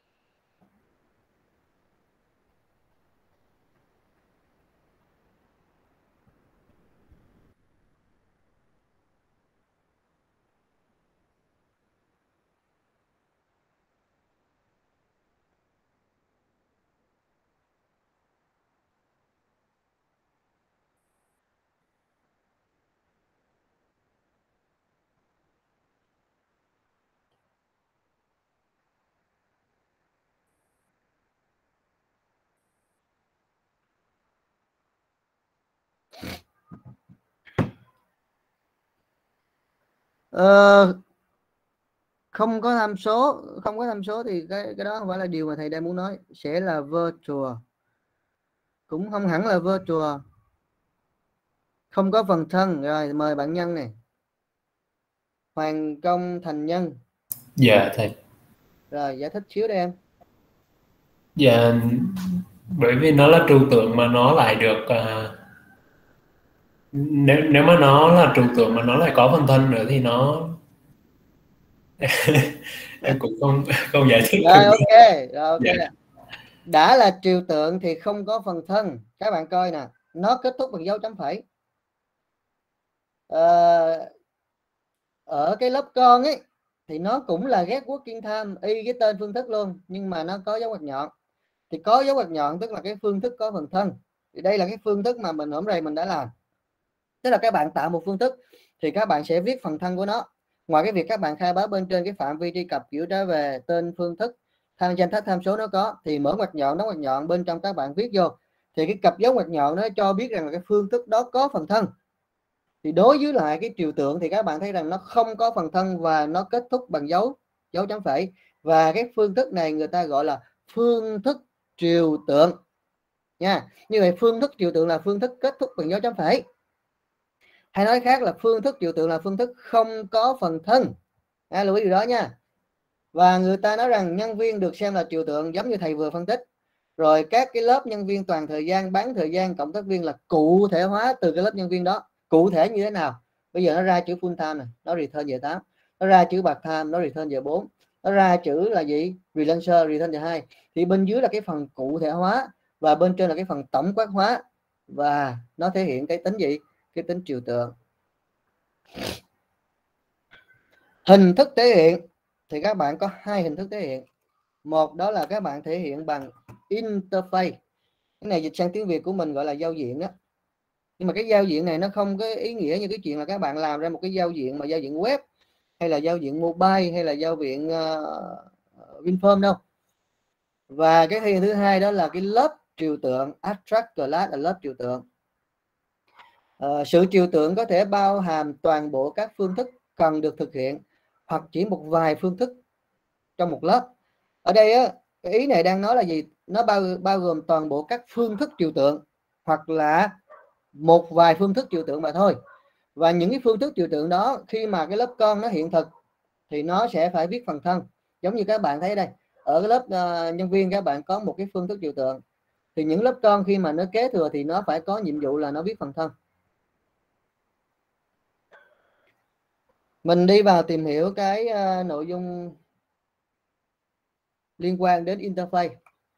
Không có tham số, không có tham số thì cái đó không phải là điều mà thầy đang muốn nói, sẽ là virtual, cũng không hẳn là virtual, không có phần thân. Rồi mời bạn Nhân này, Hoàng Công Thành Nhân. Dạ thầy. Rồi giải thích xíu đây em. Dạ, bởi vì nó là trừu tượng mà nó lại được nếu mà nó là trừu tượng mà nó lại có phần thân nữa thì nó em cũng không giải thích Rồi được. ok. Dạ. Đã là trừu tượng thì không có phần thân. Các bạn coi nè, nó kết thúc bằng dấu chấm phẩy. Ở cái lớp con ấy thì nó cũng là get working time, y cái tên phương thức luôn, nhưng mà nó có dấu ngoặc nhọn. Thì có dấu ngoặc nhọn tức là cái phương thức có phần thân. Thì đây là cái phương thức mà mình hôm nay mình đã làm. Tức là các bạn tạo một phương thức thì các bạn sẽ viết phần thân của nó. Ngoài cái việc các bạn khai báo bên trên cái phạm vi truy cập kiểu trở về tên phương thức, danh sách tham số nó có, thì mở ngoặc nhọn, đóng ngoặc nhọn bên trong các bạn viết vô, thì cái cặp dấu ngoặc nhọn nó cho biết rằng là cái phương thức đó có phần thân. Thì đối với lại cái trừu tượng thì các bạn thấy rằng nó không có phần thân và nó kết thúc bằng dấu chấm phẩy, và cái phương thức này người ta gọi là phương thức trừu tượng nha. Như vậy phương thức trừu tượng là phương thức kết thúc bằng dấu chấm phẩy, hay nói khác là phương thức trừu tượng là phương thức không có phần thân. Lưu ý điều đó nha. Và người ta nói rằng nhân viên được xem là trừu tượng giống như thầy vừa phân tích. Rồi các cái lớp nhân viên toàn thời gian, bán thời gian, cộng tác viên là cụ thể hóa từ cái lớp nhân viên đó. Cụ thể như thế nào? Bây giờ nó ra chữ full time này, nó return về 8. Nó ra chữ part time, nó return về 4. Nó ra chữ là gì? Freelancer, return về 2. Thì bên dưới là cái phần cụ thể hóa và bên trên là cái phần tổng quát hóa, và nó thể hiện cái tính gì? Cái tính trừu tượng. Hình thức thể hiện thì các bạn có hai hình thức thể hiện. Một đó là các bạn thể hiện bằng interface. Cái này dịch sang tiếng Việt của mình gọi là giao diện đó. Nhưng mà cái giao diện này nó không có ý nghĩa như cái chuyện là các bạn làm ra một cái giao diện mà giao diện web hay là giao diện mobile hay là giao diện Vinform đâu. Và cái thể hiện thứ hai đó là cái lớp trừu tượng, abstract class là lớp trừu tượng. Sự trừu tượng có thể bao hàm toàn bộ các phương thức cần được thực hiện hoặc chỉ một vài phương thức trong một lớp. Ở đây á, cái ý này đang nói là gì? Nó bao gồm toàn bộ các phương thức trừu tượng hoặc là một vài phương thức trừu tượng mà thôi. Và những cái phương thức trừu tượng đó khi mà cái lớp con nó hiện thực thì nó sẽ phải viết phần thân. Giống như các bạn thấy đây, ở cái lớp nhân viên các bạn có một cái phương thức trừu tượng, thì những lớp con khi mà nó kế thừa thì nó phải có nhiệm vụ là nó viết phần thân. Mình đi vào tìm hiểu cái nội dung liên quan đến interface.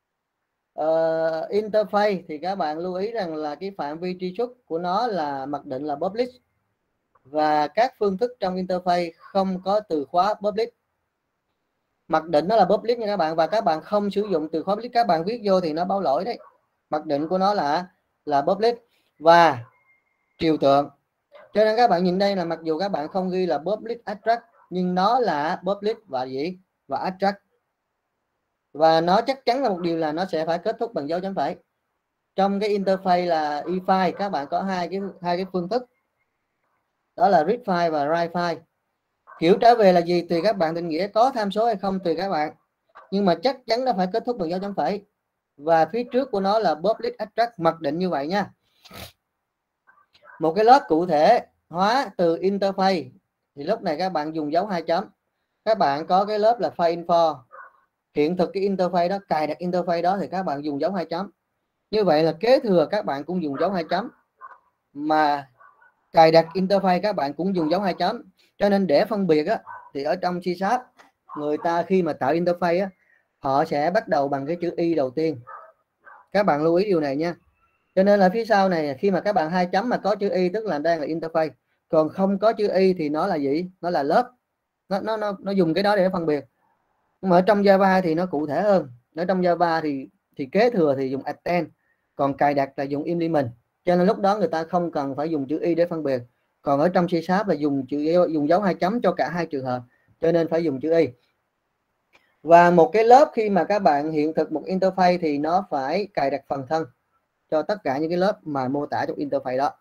Interface thì các bạn lưu ý rằng là cái phạm vi truy xuất của nó là mặc định là public, và các phương thức trong interface không có từ khóa public. Mặc định nó là public nha các bạn, và các bạn không sử dụng từ khóa public, các bạn viết vô thì nó báo lỗi đấy. Mặc định của nó là public và trừu tượng. Cho nên các bạn nhìn đây là mặc dù các bạn không ghi là public abstract nhưng nó là public và gì và abstract, và nó chắc chắn là một điều là nó sẽ phải kết thúc bằng dấu chấm phẩy. Trong cái interface là e-file các bạn có hai cái phương thức, đó là read file và write file. Kiểu trả về là gì tùy các bạn định nghĩa, có tham số hay không tùy các bạn, nhưng mà chắc chắn nó phải kết thúc bằng dấu chấm phẩy, và phía trước của nó là public abstract, mặc định như vậy nha. Một cái lớp cụ thể hóa từ interface thì lúc này các bạn dùng dấu 2 chấm. Các bạn có cái lớp là file info, hiện thực cái interface đó, cài đặt interface đó thì các bạn dùng dấu 2 chấm. Như vậy là kế thừa các bạn cũng dùng dấu 2 chấm, mà cài đặt interface các bạn cũng dùng dấu 2 chấm. Cho nên để phân biệt á, thì ở trong C# người ta khi mà tạo interface á, họ sẽ bắt đầu bằng cái chữ Y đầu tiên. Các bạn lưu ý điều này nha. Cho nên là phía sau này khi mà các bạn 2 chấm mà có chữ Y tức là đang là interface, còn không có chữ Y thì nó là gì? Nó là lớp. Nó dùng cái đó để phân biệt. Nhưng mà ở trong Java thì nó cụ thể hơn. Ở trong Java thì kế thừa thì dùng append, còn cài đặt là dùng implement. Cho nên lúc đó người ta không cần phải dùng chữ Y để phân biệt. Còn ở trong C# là dùng dấu 2 chấm cho cả hai trường hợp, cho nên phải dùng chữ Y. Và một cái lớp khi mà các bạn hiện thực một interface thì nó phải cài đặt phần thân cho tất cả những cái lớp mà mô tả trong interface đó.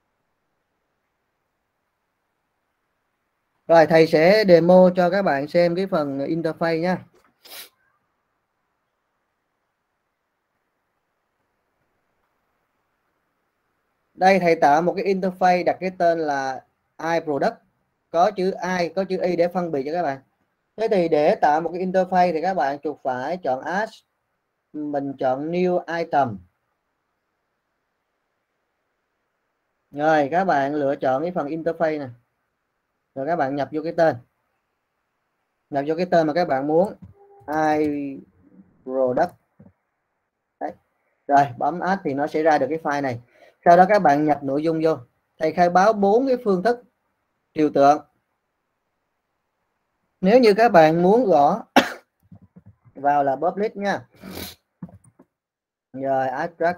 Rồi thầy sẽ demo cho các bạn xem cái phần interface nha. Đây thầy tạo một cái interface đặt cái tên là iProduct, có chữ I, có chữ Y để phân biệt cho các bạn. Thế thì để tạo một cái interface thì các bạn chuột phải chọn Add, mình chọn New Item. Rồi các bạn lựa chọn cái phần interface này. Rồi các bạn nhập vô cái tên. Nhập vô cái tên mà các bạn muốn. iProduct. Đấy. Rồi bấm Add thì nó sẽ ra được cái file này. Sau đó các bạn nhập nội dung vô. Thầy khai báo 4 cái phương thức trừu tượng. Nếu như các bạn muốn gõ vào là public nha. Rồi abstract.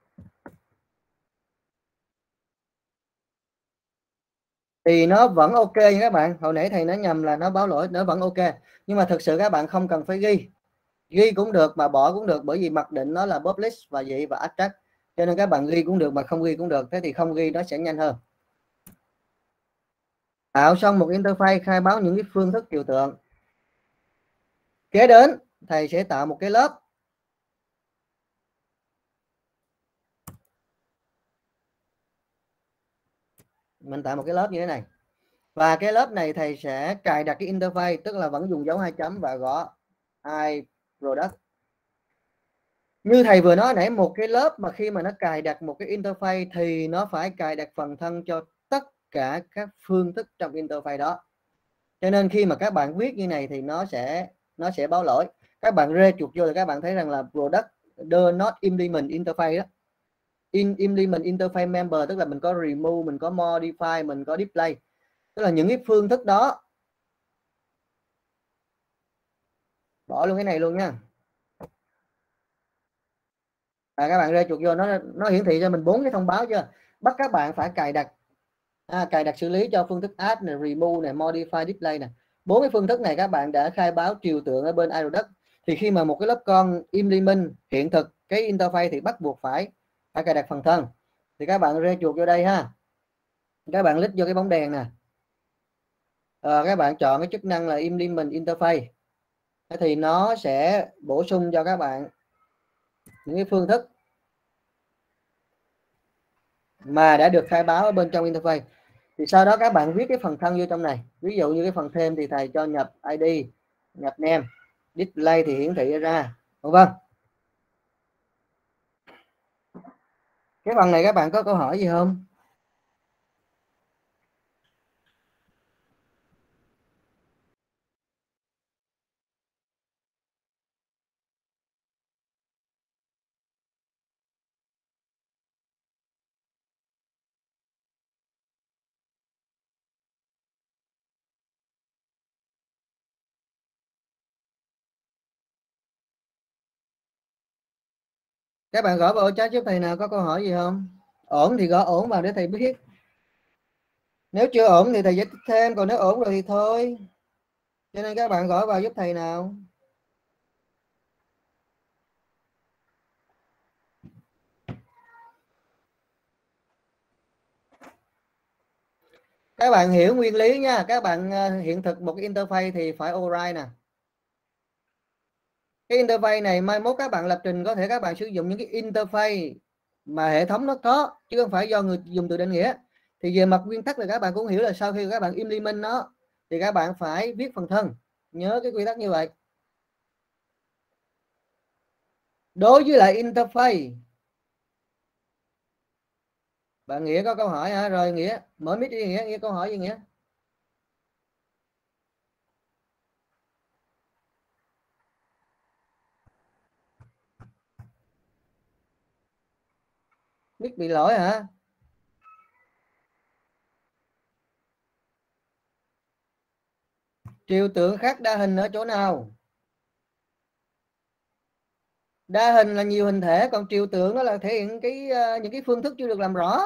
Thì nó vẫn ok nha các bạn. Hồi nãy thầy nói nhầm là nó báo lỗi, nó vẫn ok. Nhưng mà thực sự các bạn không cần phải ghi. Ghi cũng được mà bỏ cũng được, bởi vì mặc định nó là public và gì và abstract. Cho nên các bạn ghi cũng được mà không ghi cũng được. Thế thì không ghi nó sẽ nhanh hơn. Tạo xong một interface khai báo những cái phương thức trừu tượng. Kế đến thầy sẽ tạo một cái lớp. Mình tạo một cái lớp như thế này. Và cái lớp này thầy sẽ cài đặt cái interface, tức là vẫn dùng dấu 2 chấm và gõ iProduct. Như thầy vừa nói nãy, một cái lớp mà khi mà nó cài đặt một cái interface thì nó phải cài đặt phần thân cho tất cả các phương thức trong interface đó. Cho nên khi mà các bạn viết như này thì nó sẽ báo lỗi. Các bạn rê chuột vô thì các bạn thấy rằng là product do not implement interface đó. Implement interface member tức là mình có remove, mình có modify, mình có display. Tức là những cái phương thức đó. Bỏ luôn cái này luôn nha. Các bạn ra chuột vô nó hiển thị cho mình 4 cái thông báo chưa, bắt các bạn phải cài đặt cài đặt xử lý cho phương thức add này, remove này, modify, display này. 4 cái phương thức này các bạn đã khai báo trừu tượng ở bên iProduct. Thì khi mà một cái lớp con implement hiện thực cái interface thì bắt buộc phải cài đặt phần thân. Thì các bạn ra chuột vô đây ha, các bạn click vô cái bóng đèn nè, các bạn chọn cái chức năng là implement interface thì nó sẽ bổ sung cho các bạn những cái phương thức mà đã được khai báo ở bên trong interface. Thì sau đó các bạn viết cái phần thân vô trong này. Ví dụ như cái phần thêm thì thầy cho nhập ID, nhập name, display thì hiển thị ra, vân. Cái phần này các bạn có câu hỏi gì không? Các bạn gõ vào chat giúp thầy nào có câu hỏi gì không? Ổn thì gõ ổn vào để thầy biết. Nếu chưa ổn thì thầy giải thích thêm, còn nếu ổn rồi thì thôi. Cho nên các bạn gõ vào giúp thầy nào. Các bạn hiểu nguyên lý nha. Các bạn hiện thực một cái interface thì phải override nè. Cái interface này mai mốt các bạn lập trình có thể các bạn sử dụng những cái interface mà hệ thống nó có, chứ không phải do người dùng từ định nghĩa. Thì về mặt nguyên tắc là các bạn cũng hiểu là sau khi các bạn implement nó thì các bạn phải viết phần thân. Nhớ cái quy tắc như vậy. Đối với lại interface, bạn Nghĩa có câu hỏi hả? Rồi Nghĩa mở mic đi. Nghĩa câu hỏi gì Nghĩa? Mic bị lỗi hả? Trừu tượng khác đa hình ở chỗ nào? Đa hình là nhiều hình thể, còn trừu tượng đó là thể hiện cái những cái phương thức chưa được làm rõ.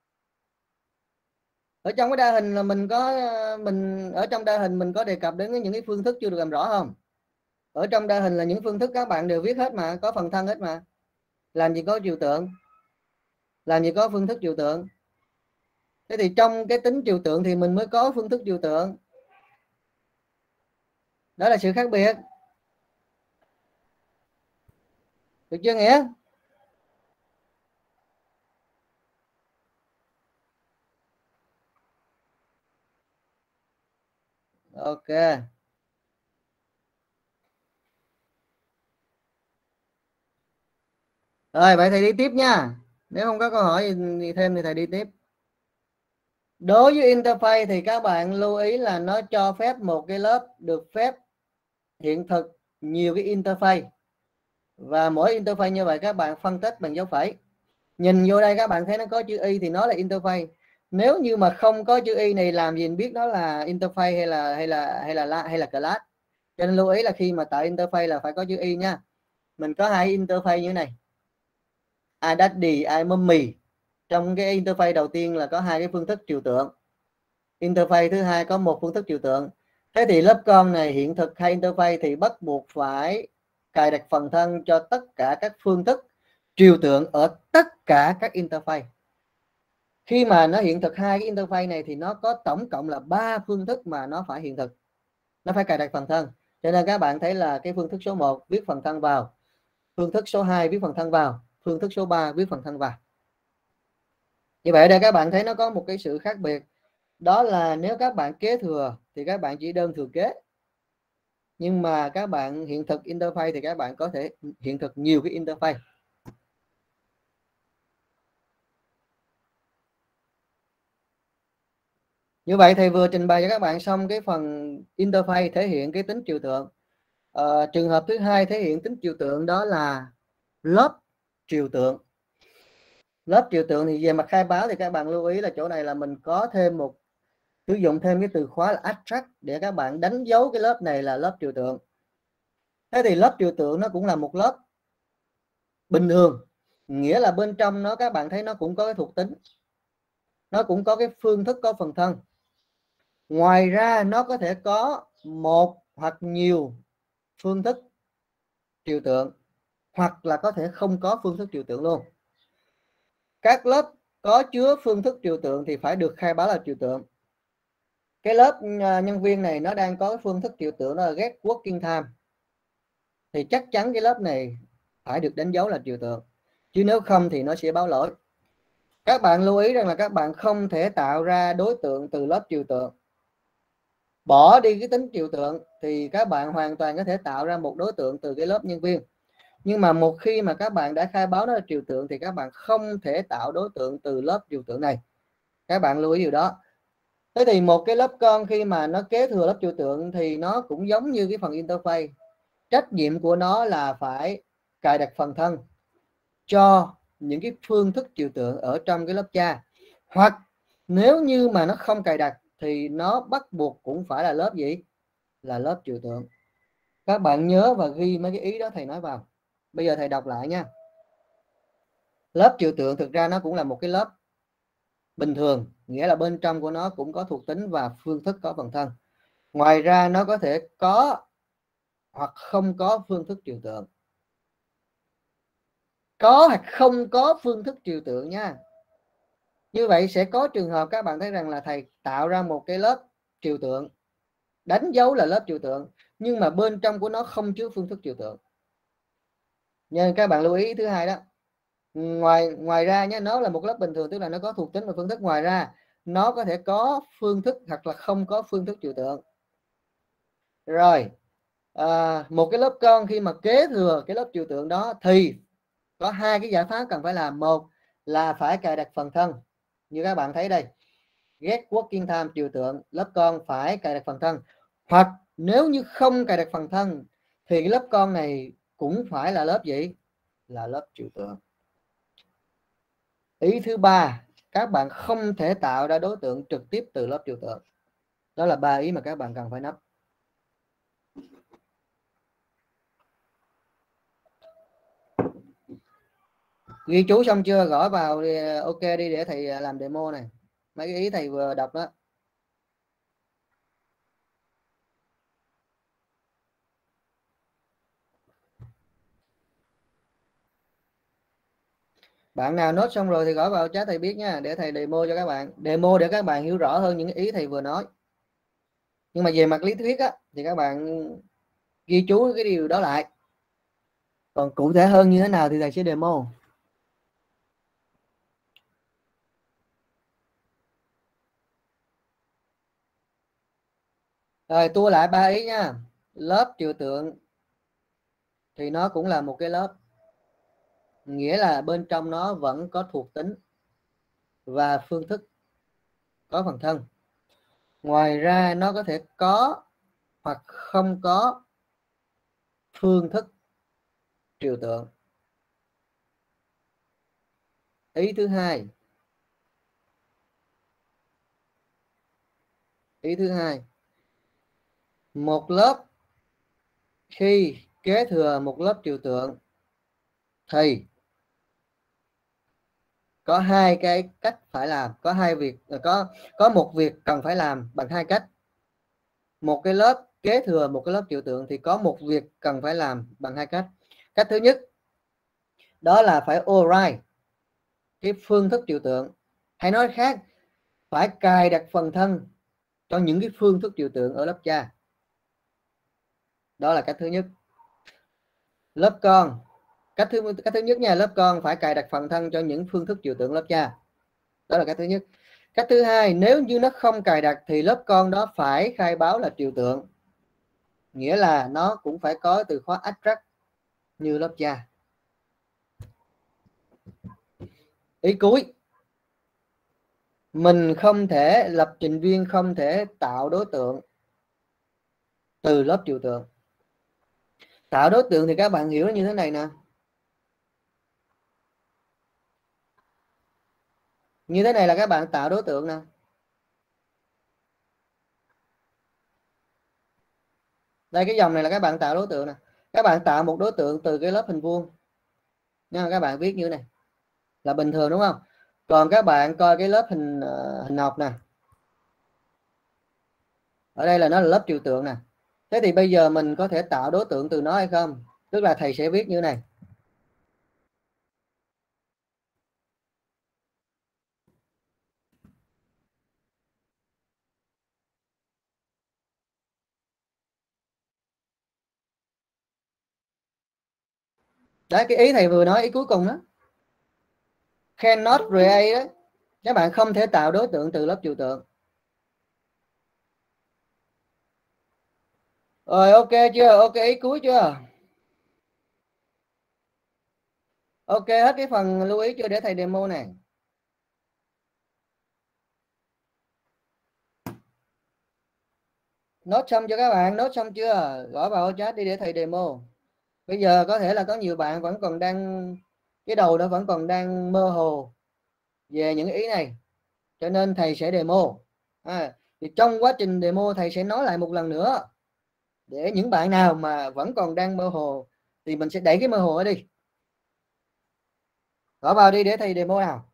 Ở trong cái đa hình là mình có ở trong đa hình mình có đề cập đến những cái phương thức chưa được làm rõ không? Ở trong đa hình là những phương thức các bạn đều viết hết mà, có phần thân hết mà. Làm gì có trừu tượng? Làm gì có phương thức trừu tượng? Thế thì trong cái tính trừu tượng thì mình mới có phương thức trừu tượng. Đó là sự khác biệt. Được chưa Nghĩa? Ok. Rồi vậy thầy đi tiếp nha. Nếu không có câu hỏi gì thêm thì thầy đi tiếp. Đối với interface thì các bạn lưu ý là nó cho phép một cái lớp được phép hiện thực nhiều cái interface. Và mỗi interface như vậy các bạn phân tích bằng dấu phẩy. Nhìn vô đây các bạn thấy nó có chữ Y thì nó là interface. Nếu như mà không có chữ Y này làm gì biết nó là interface hay là class. Cho nên lưu ý là khi mà tạo interface là phải có chữ Y nha. Mình có hai interface như thế này. iDaddy, iMummy. Trong cái interface đầu tiên là có hai cái phương thức trừu tượng. Interface thứ hai có một phương thức trừu tượng. Thế thì lớp con này hiện thực hai interface thì bắt buộc phải cài đặt phần thân cho tất cả các phương thức trừu tượng ở tất cả các interface. Khi mà nó hiện thực hai cái interface này thì nó có tổng cộng là 3 phương thức mà nó phải hiện thực. Nó phải cài đặt phần thân. Cho nên các bạn thấy là cái phương thức số 1 viết phần thân vào, phương thức số 2 viết phần thân vào, phương thức số 3 viết phần thân vào. Như vậy đây các bạn thấy nó có một cái sự khác biệt. Đó là nếu các bạn kế thừa thì các bạn chỉ đơn thừa kế. Nhưng mà các bạn hiện thực interface thì các bạn có thể hiện thực nhiều cái interface. Như vậy thầy vừa trình bày cho các bạn xong cái phần interface thể hiện cái tính trừu tượng. Trường hợp thứ hai thể hiện tính trừu tượng đó là lớp trừu tượng. Lớp trừu tượng thì về mặt khai báo thì các bạn lưu ý là chỗ này là mình có thêm một sử dụng thêm cái từ khóa là abstract để các bạn đánh dấu cái lớp này là lớp trừu tượng. Thế thì lớp trừu tượng nó cũng là một lớp bình thường, nghĩa là bên trong nó các bạn thấy nó cũng có cái thuộc tính, nó cũng có cái phương thức, có phần thân. Ngoài ra nó có thể có một hoặc nhiều phương thức trừu tượng, hoặc là có thể không có phương thức trừu tượng luôn. Các lớp có chứa phương thức trừu tượng thì phải được khai báo là trừu tượng. Cái lớp nhân viên này nó đang có cái phương thức trừu tượng đó là get working time, thì chắc chắn cái lớp này phải được đánh dấu là trừu tượng, chứ nếu không thì nó sẽ báo lỗi. Các bạn lưu ý rằng là các bạn không thể tạo ra đối tượng từ lớp trừu tượng. Bỏ đi cái tính trừu tượng thì các bạn hoàn toàn có thể tạo ra một đối tượng từ cái lớp nhân viên. Nhưng mà một khi mà các bạn đã khai báo nó là trừu tượng thì các bạn không thể tạo đối tượng từ lớp trừu tượng này. Các bạn lưu ý điều đó. Thế thì một cái lớp con khi mà nó kế thừa lớp trừu tượng thì nó cũng giống như cái phần interface. Trách nhiệm của nó là phải cài đặt phần thân cho những cái phương thức trừu tượng ở trong cái lớp cha. Hoặc nếu như mà nó không cài đặt thì nó bắt buộc cũng phải là lớp gì? Là lớp trừu tượng. Các bạn nhớ và ghi mấy cái ý đó thầy nói vào. Bây giờ thầy đọc lại nha. Lớp trừu tượng thực ra nó cũng là một cái lớp bình thường, nghĩa là bên trong của nó cũng có thuộc tính và phương thức có phần thân. Ngoài ra nó có thể có hoặc không có phương thức trừu tượng. Có hoặc không có phương thức trừu tượng nha. Như vậy sẽ có trường hợp các bạn thấy rằng là thầy tạo ra một cái lớp trừu tượng, đánh dấu là lớp trừu tượng, nhưng mà bên trong của nó không chứa phương thức trừu tượng. Nhưng các bạn lưu ý thứ hai đó. Ngoài ra nhé, nó là một lớp bình thường, tức là nó có thuộc tính và phương thức. Ngoài ra nó có thể có phương thức hoặc là không có phương thức trừu tượng. Rồi một cái lớp con khi mà kế thừa cái lớp trừu tượng đó thì có hai cái giải pháp cần phải làm. Một là phải cài đặt phần thân, như các bạn thấy đây, get working time trừu tượng, lớp con phải cài đặt phần thân. Hoặc nếu như không cài đặt phần thân thì cái lớp con này cũng phải là lớp gì? Là lớp trừu tượng. Ý thứ ba, các bạn không thể tạo ra đối tượng trực tiếp từ lớp trừu tượng. Đó là ba ý mà các bạn cần phải nắm. Ghi chú xong chưa? Gõ vào đi, ok đi để thầy làm demo này. Mấy cái ý thầy vừa đọc đó. Bạn nào nốt xong rồi thì gõ vào chat thầy biết nha, để thầy demo cho các bạn. Demo để các bạn hiểu rõ hơn những ý thầy vừa nói. Nhưng mà về mặt lý thuyết á, thì các bạn ghi chú cái điều đó lại. Còn cụ thể hơn như thế nào thì thầy sẽ demo. Rồi tua lại ba ý nha. Lớp trừu tượng thì nó cũng là một cái lớp, nghĩa là bên trong nó vẫn có thuộc tính và phương thức có phần thân. Ngoài ra nó có thể có hoặc không có phương thức trừu tượng. Ý thứ hai, một lớp khi kế thừa một lớp trừu tượng thì có hai cái cách phải làm, có hai việc, có một việc cần phải làm bằng hai cách. Một cái lớp kế thừa một cái lớp trừu tượng thì có một việc cần phải làm bằng hai cách. Cách thứ nhất đó là phải override cái phương thức trừu tượng, hay nói khác, phải cài đặt phần thân cho những cái phương thức trừu tượng ở lớp cha. Đó là cách thứ nhất. Lớp con, cách thứ nhất nha, lớp con phải cài đặt phần thân cho những phương thức trừu tượng lớp cha. Đó là cách thứ nhất. Cách thứ hai, nếu như nó không cài đặt thì lớp con đó phải khai báo là trừu tượng, nghĩa là nó cũng phải có từ khóa attract như lớp cha. Ý cuối, mình không thể, lập trình viên không thể tạo đối tượng từ lớp trừu tượng. Tạo đối tượng thì các bạn hiểu như thế này nè. Như thế này là các bạn tạo đối tượng nè. Đây cái dòng này là các bạn tạo đối tượng nè. Các bạn tạo một đối tượng từ cái lớp hình vuông. Nha, các bạn viết như thế này là bình thường đúng không? Còn các bạn coi cái lớp hình học nè. Ở đây là nó là lớp trừu tượng nè. Thế thì bây giờ mình có thể tạo đối tượng từ nó hay không? Tức là thầy sẽ viết như thế này. Đấy, cái ý thầy vừa nói, ý cuối cùng đó. Cannot create đó, Các bạn không thể tạo đối tượng từ lớp trừu tượng. Rồi ok chưa? Ok ý cuối chưa? Ok hết cái phần lưu ý chưa để thầy demo này. Nốt xong cho các bạn, nốt xong chưa? Gõ vào chat đi để thầy demo. Bây giờ có thể là có nhiều bạn vẫn còn đang, cái đầu nó vẫn còn đang mơ hồ về những ý này, cho nên thầy sẽ demo. Thì trong quá trình demo thầy sẽ nói lại một lần nữa, để những bạn nào mà vẫn còn đang mơ hồ thì mình sẽ đẩy cái mơ hồ ấy đi. Gõ vào đi để thầy demo nào.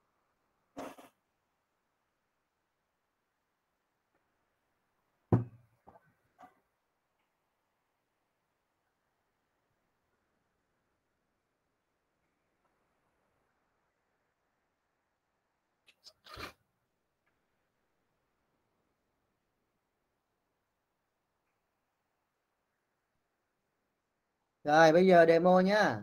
Rồi bây giờ demo nhá.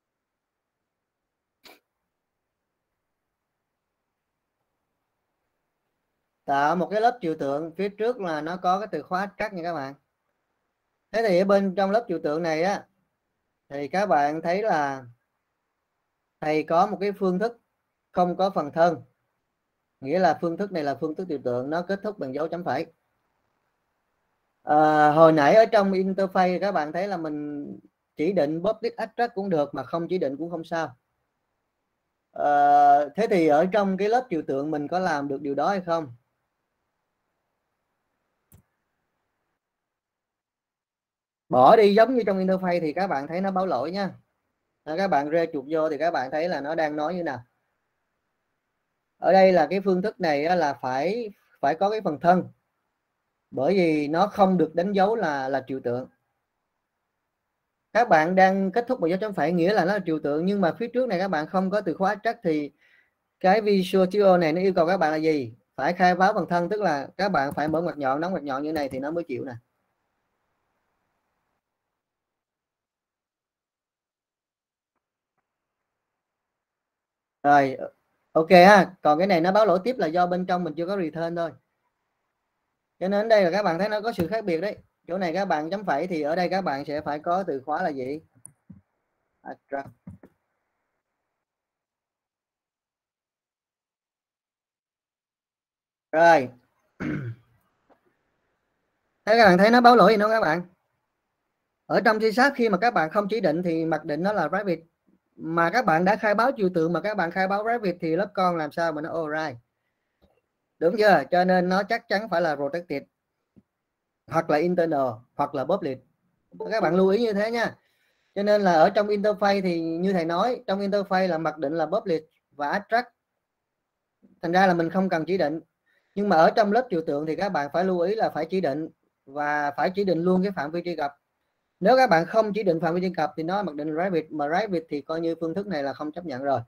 Tạo một cái lớp trừu tượng, phía trước là nó có cái từ khóa abstract nha các bạn. Thế thì ở bên trong lớp trừu tượng này á, thì các bạn thấy là thầy có một cái phương thức không có phần thân, nghĩa là phương thức này là phương thức trừu tượng, nó kết thúc bằng dấu chấm phẩy. Hồi nãy ở trong interface các bạn thấy là mình chỉ định public abstract cũng được, mà không chỉ định cũng không sao. Thế thì ở trong cái lớp trừu tượng mình có làm được điều đó hay không? Bỏ đi giống như trong interface thì các bạn thấy nó báo lỗi nha. Các bạn rê chuột vô thì các bạn thấy là nó đang nói như nào. Ở đây là cái phương thức này là phải có cái phần thân, bởi vì nó không được đánh dấu là trừu tượng. Các bạn đang kết thúc một dấu chấm phẩy nghĩa là nó là trừu tượng, nhưng mà phía trước này các bạn không có từ khóa abstract, thì cái Visual Studio này nó yêu cầu các bạn là gì? Phải khai báo phần thân, tức là các bạn phải mở ngoặc nhọn, đóng ngoặc nhọn như này thì nó mới chịu nè. Rồi ok ha, còn cái này nó báo lỗi tiếp là do bên trong mình chưa có return thôi. Cho nên đây là các bạn thấy nó có sự khác biệt đấy. Chỗ này các bạn chấm phẩy thì ở đây các bạn sẽ phải có từ khóa là gì? Abstract. Rồi. Thế các bạn thấy nó báo lỗi gì đâu các bạn? Ở trong C# khi mà các bạn không chỉ định thì mặc định nó là private, mà các bạn đã khai báo trừu tượng mà các bạn khai báo private thì lớp con làm sao mà nó override? Đúng chưa? Cho nên nó chắc chắn phải là protected, hoặc là internal, hoặc là public. Các bạn lưu ý như thế nha. Cho nên là ở trong interface thì như thầy nói, trong interface là mặc định là public và abstract, thành ra là mình không cần chỉ định. Nhưng mà ở trong lớp trừu tượng thì các bạn phải lưu ý là phải chỉ định, và phải chỉ định luôn cái phạm vi truy cập. Nếu các bạn không chỉ định phạm vi truy cập thì nó mặc định private, mà private thì coi như phương thức này là không chấp nhận rồi.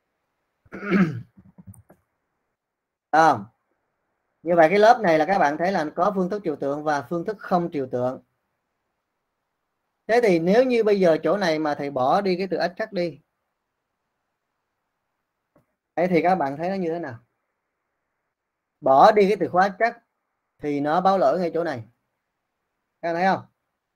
Như vậy cái lớp này là các bạn thấy là có phương thức trừu tượng và phương thức không trừu tượng. Thế thì nếu như bây giờ chỗ này mà thầy bỏ đi cái từ abstract đi, thế thì các bạn thấy nó như thế nào? Bỏ đi cái từ khóa abstract thì nó báo lỗi ngay chỗ này, các bạn thấy không?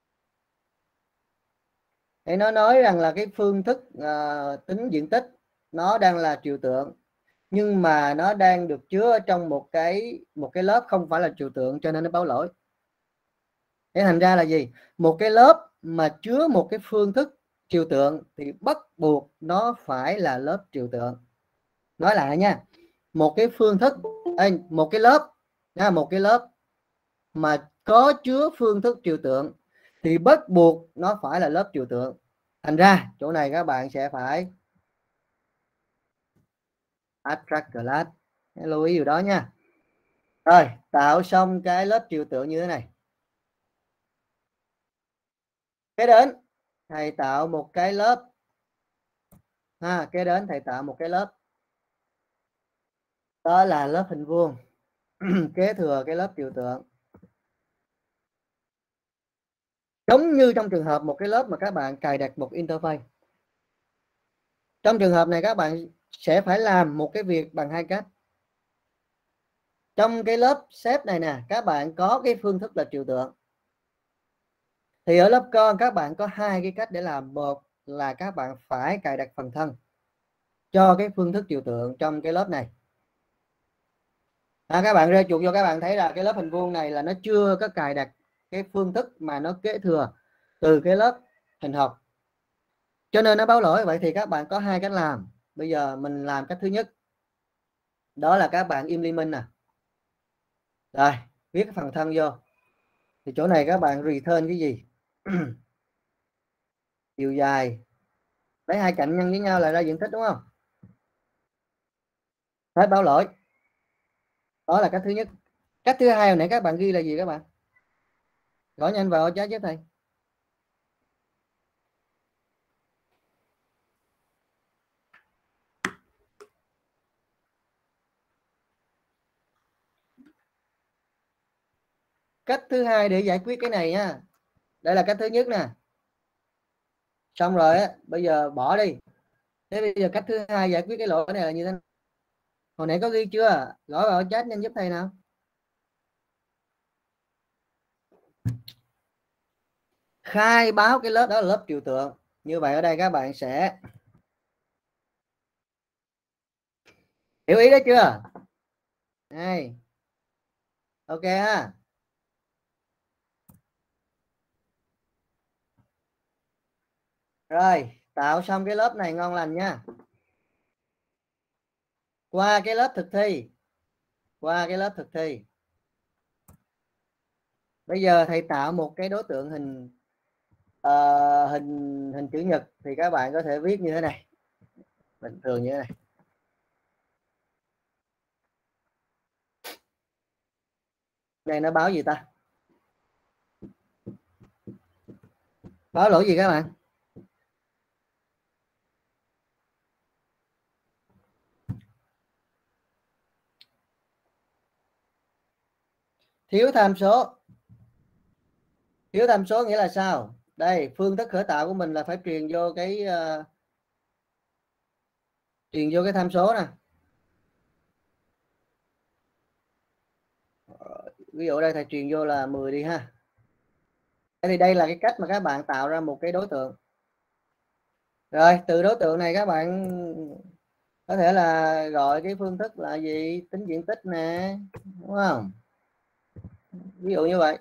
Thì nó nói rằng là cái phương thức tính diện tích nó đang là trừu tượng, nhưng mà nó đang được chứa trong một cái lớp không phải là trừu tượng, cho nên nó báo lỗi. Thế thành ra là gì? Một cái lớp mà chứa một cái phương thức trừu tượng thì bắt buộc nó phải là lớp trừu tượng. Nói lại nha, một cái phương thức, một cái lớp nha, một cái lớp mà có chứa phương thức trừu tượng thì bắt buộc nó phải là lớp trừu tượng. Thành ra chỗ này các bạn sẽ phải abstract class, lưu ý điều đó nha. Rồi tạo xong cái lớp trừu tượng như thế này, kế đến thầy tạo một cái lớp kế đến thầy tạo một cái lớp, đó là lớp hình vuông kế thừa cái lớp trừu tượng. Giống như trong trường hợp một cái lớp mà các bạn cài đặt một interface. Trong trường hợp này các bạn sẽ phải làm một cái việc bằng hai cách. trong cái lớp xếp này nè, các bạn có cái phương thức là trừu tượng. Thì ở lớp con các bạn có hai cái cách để làm. Một là các bạn phải cài đặt phần thân cho cái phương thức trừu tượng trong cái lớp này. Các bạn rê chuột vô, các bạn thấy là cái lớp hình vuông này là nó chưa có cài đặt cái phương thức mà nó kế thừa từ cái lớp hình học, cho nên nó báo lỗi. Vậy thì các bạn có hai cách làm. Bây giờ mình làm cách thứ nhất, đó là các bạn implement nè. Rồi viết cái phần thân vô. Thì chỗ này các bạn return cái gì? Chiều dài, lấy hai cạnh nhân với nhau là ra diện tích, đúng không? Hết báo lỗi. Đó là cách thứ nhất. Cách thứ hai hồi nãy các bạn ghi là gì các bạn? Gõ nhanh vào trái giúp thầy. Cách thứ hai để giải quyết cái này nha. Đây là cách thứ nhất nè. Xong rồi á, bây giờ bỏ đi. Thế bây giờ cách thứ hai giải quyết cái lỗi này là như thế nào? Hồi nãy có ghi chưa? Gõ vào chat nhanh giúp thầy nào. Khai báo cái lớp đó là lớp trừu tượng. Như vậy ở đây các bạn sẽ hiểu ý đó chưa? Đây. Ok ha. Rồi, tạo xong cái lớp này ngon lành nha. Qua cái lớp thực thi. Qua cái lớp thực thi. Bây giờ thầy tạo một cái đối tượng hình hình chữ nhật thì các bạn có thể viết như thế này. Bình thường như thế này. Đây nó báo gì ta? Báo lỗi gì các bạn? Thiếu tham số. Thiếu tham số nghĩa là sao? Đây, phương thức khởi tạo của mình là phải truyền vô cái tham số nè. Ví dụ đây thầy truyền vô là 10 đi ha. Thì đây là cái cách mà các bạn tạo ra một cái đối tượng. Rồi từ đối tượng này các bạn có thể là gọi cái phương thức là gì? Tính diện tích nè, đúng không? Ví dụ như vậy.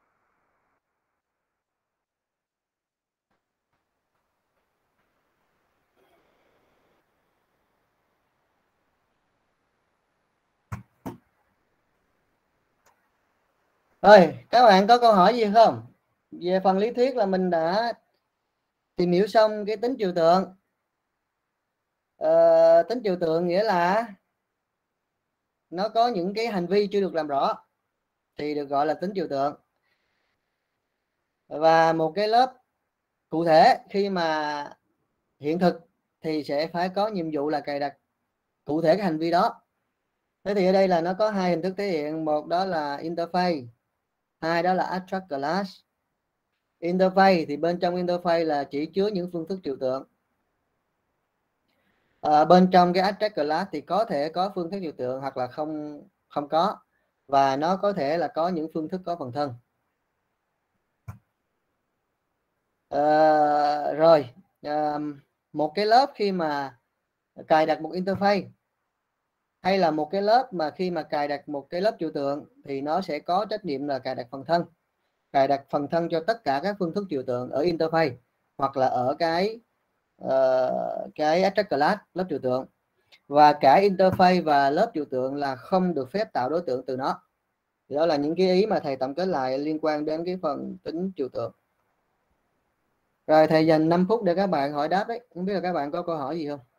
Rồi các bạn có câu hỏi gì không? Về phần lý thuyết là mình đã tìm hiểu xong cái tính trừu tượng. Tính trừu tượng nghĩa là nó có những cái hành vi chưa được làm rõ thì được gọi là tính trừu tượng. Và một cái lớp cụ thể khi mà hiện thực thì sẽ phải có nhiệm vụ là cài đặt cụ thể cái hành vi đó. Thế thì ở đây là nó có hai hình thức thể hiện. Một đó là interface, hai đó là abstract class. Interface thì bên trong interface là chỉ chứa những phương thức trừu tượng. Bên trong cái abstract class thì có thể có phương thức trừu tượng hoặc là không có, và nó có thể là có những phương thức có phần thân. Rồi một cái lớp khi mà cài đặt một interface hay là một cái lớp mà khi mà cài đặt một cái lớp trừu tượng thì nó sẽ có trách nhiệm là cài đặt phần thân. Cài đặt phần thân cho tất cả các phương thức trừu tượng ở interface hoặc là ở cái abstract class lớp trừu tượng. Và cả interface và lớp trừu tượng là không được phép tạo đối tượng từ nó. Thì đó là những cái ý mà thầy tổng kết lại liên quan đến cái phần tính trừu tượng. Rồi thầy dành 5 phút để các bạn hỏi đáp đấy. Không biết là các bạn có câu hỏi gì không?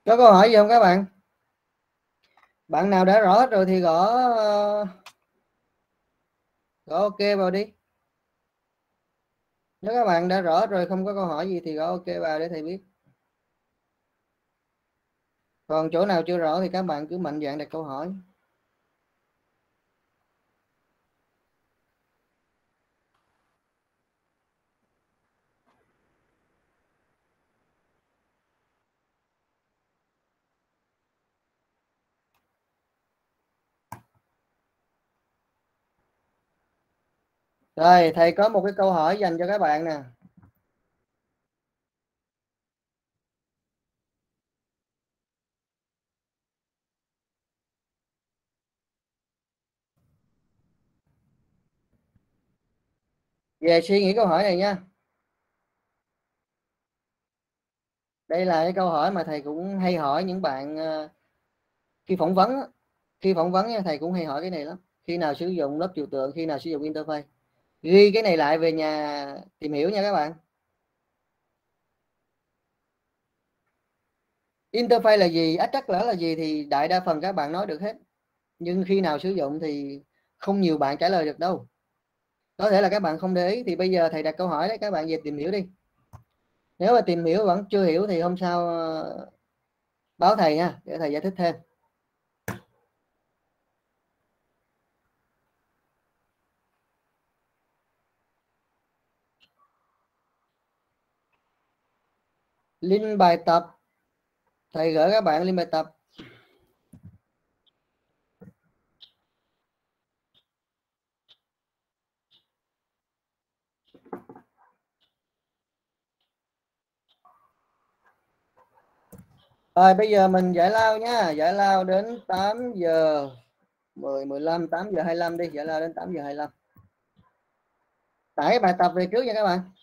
Có câu hỏi gì không các bạn? Bạn nào đã rõ hết rồi thì gõ ok vào đi. Nếu các bạn đã rõ rồi không có câu hỏi gì thì gõ ok vào để thầy biết. Còn chỗ nào chưa rõ thì các bạn cứ mạnh dạn đặt câu hỏi. Rồi thầy có một cái câu hỏi dành cho các bạn nè. Về suy nghĩ câu hỏi này nha. Đây là cái câu hỏi mà thầy cũng hay hỏi những bạn khi phỏng vấn. Khi phỏng vấn thầy cũng hay hỏi cái này lắm. Khi nào sử dụng lớp trừu tượng, khi nào sử dụng interface. Ghi cái này lại về nhà tìm hiểu nha các bạn. Interface là gì, attractor là gì thì đại đa phần các bạn nói được hết. Nhưng khi nào sử dụng thì không nhiều bạn trả lời được đâu. Có thể là các bạn không để ý, thì bây giờ thầy đặt câu hỏi đấy, các bạn về tìm hiểu đi. Nếu mà tìm hiểu vẫn chưa hiểu thì hôm sau báo thầy nha, để thầy giải thích thêm. Link bài tập, thầy gửi các bạn link bài tập. Rồi bây giờ mình giải lao nha, giải lao đến 8 giờ 10, 15, 8 giờ 25 đi, giải lao đến 8 giờ 25. Tải bài tập về trước nha các bạn.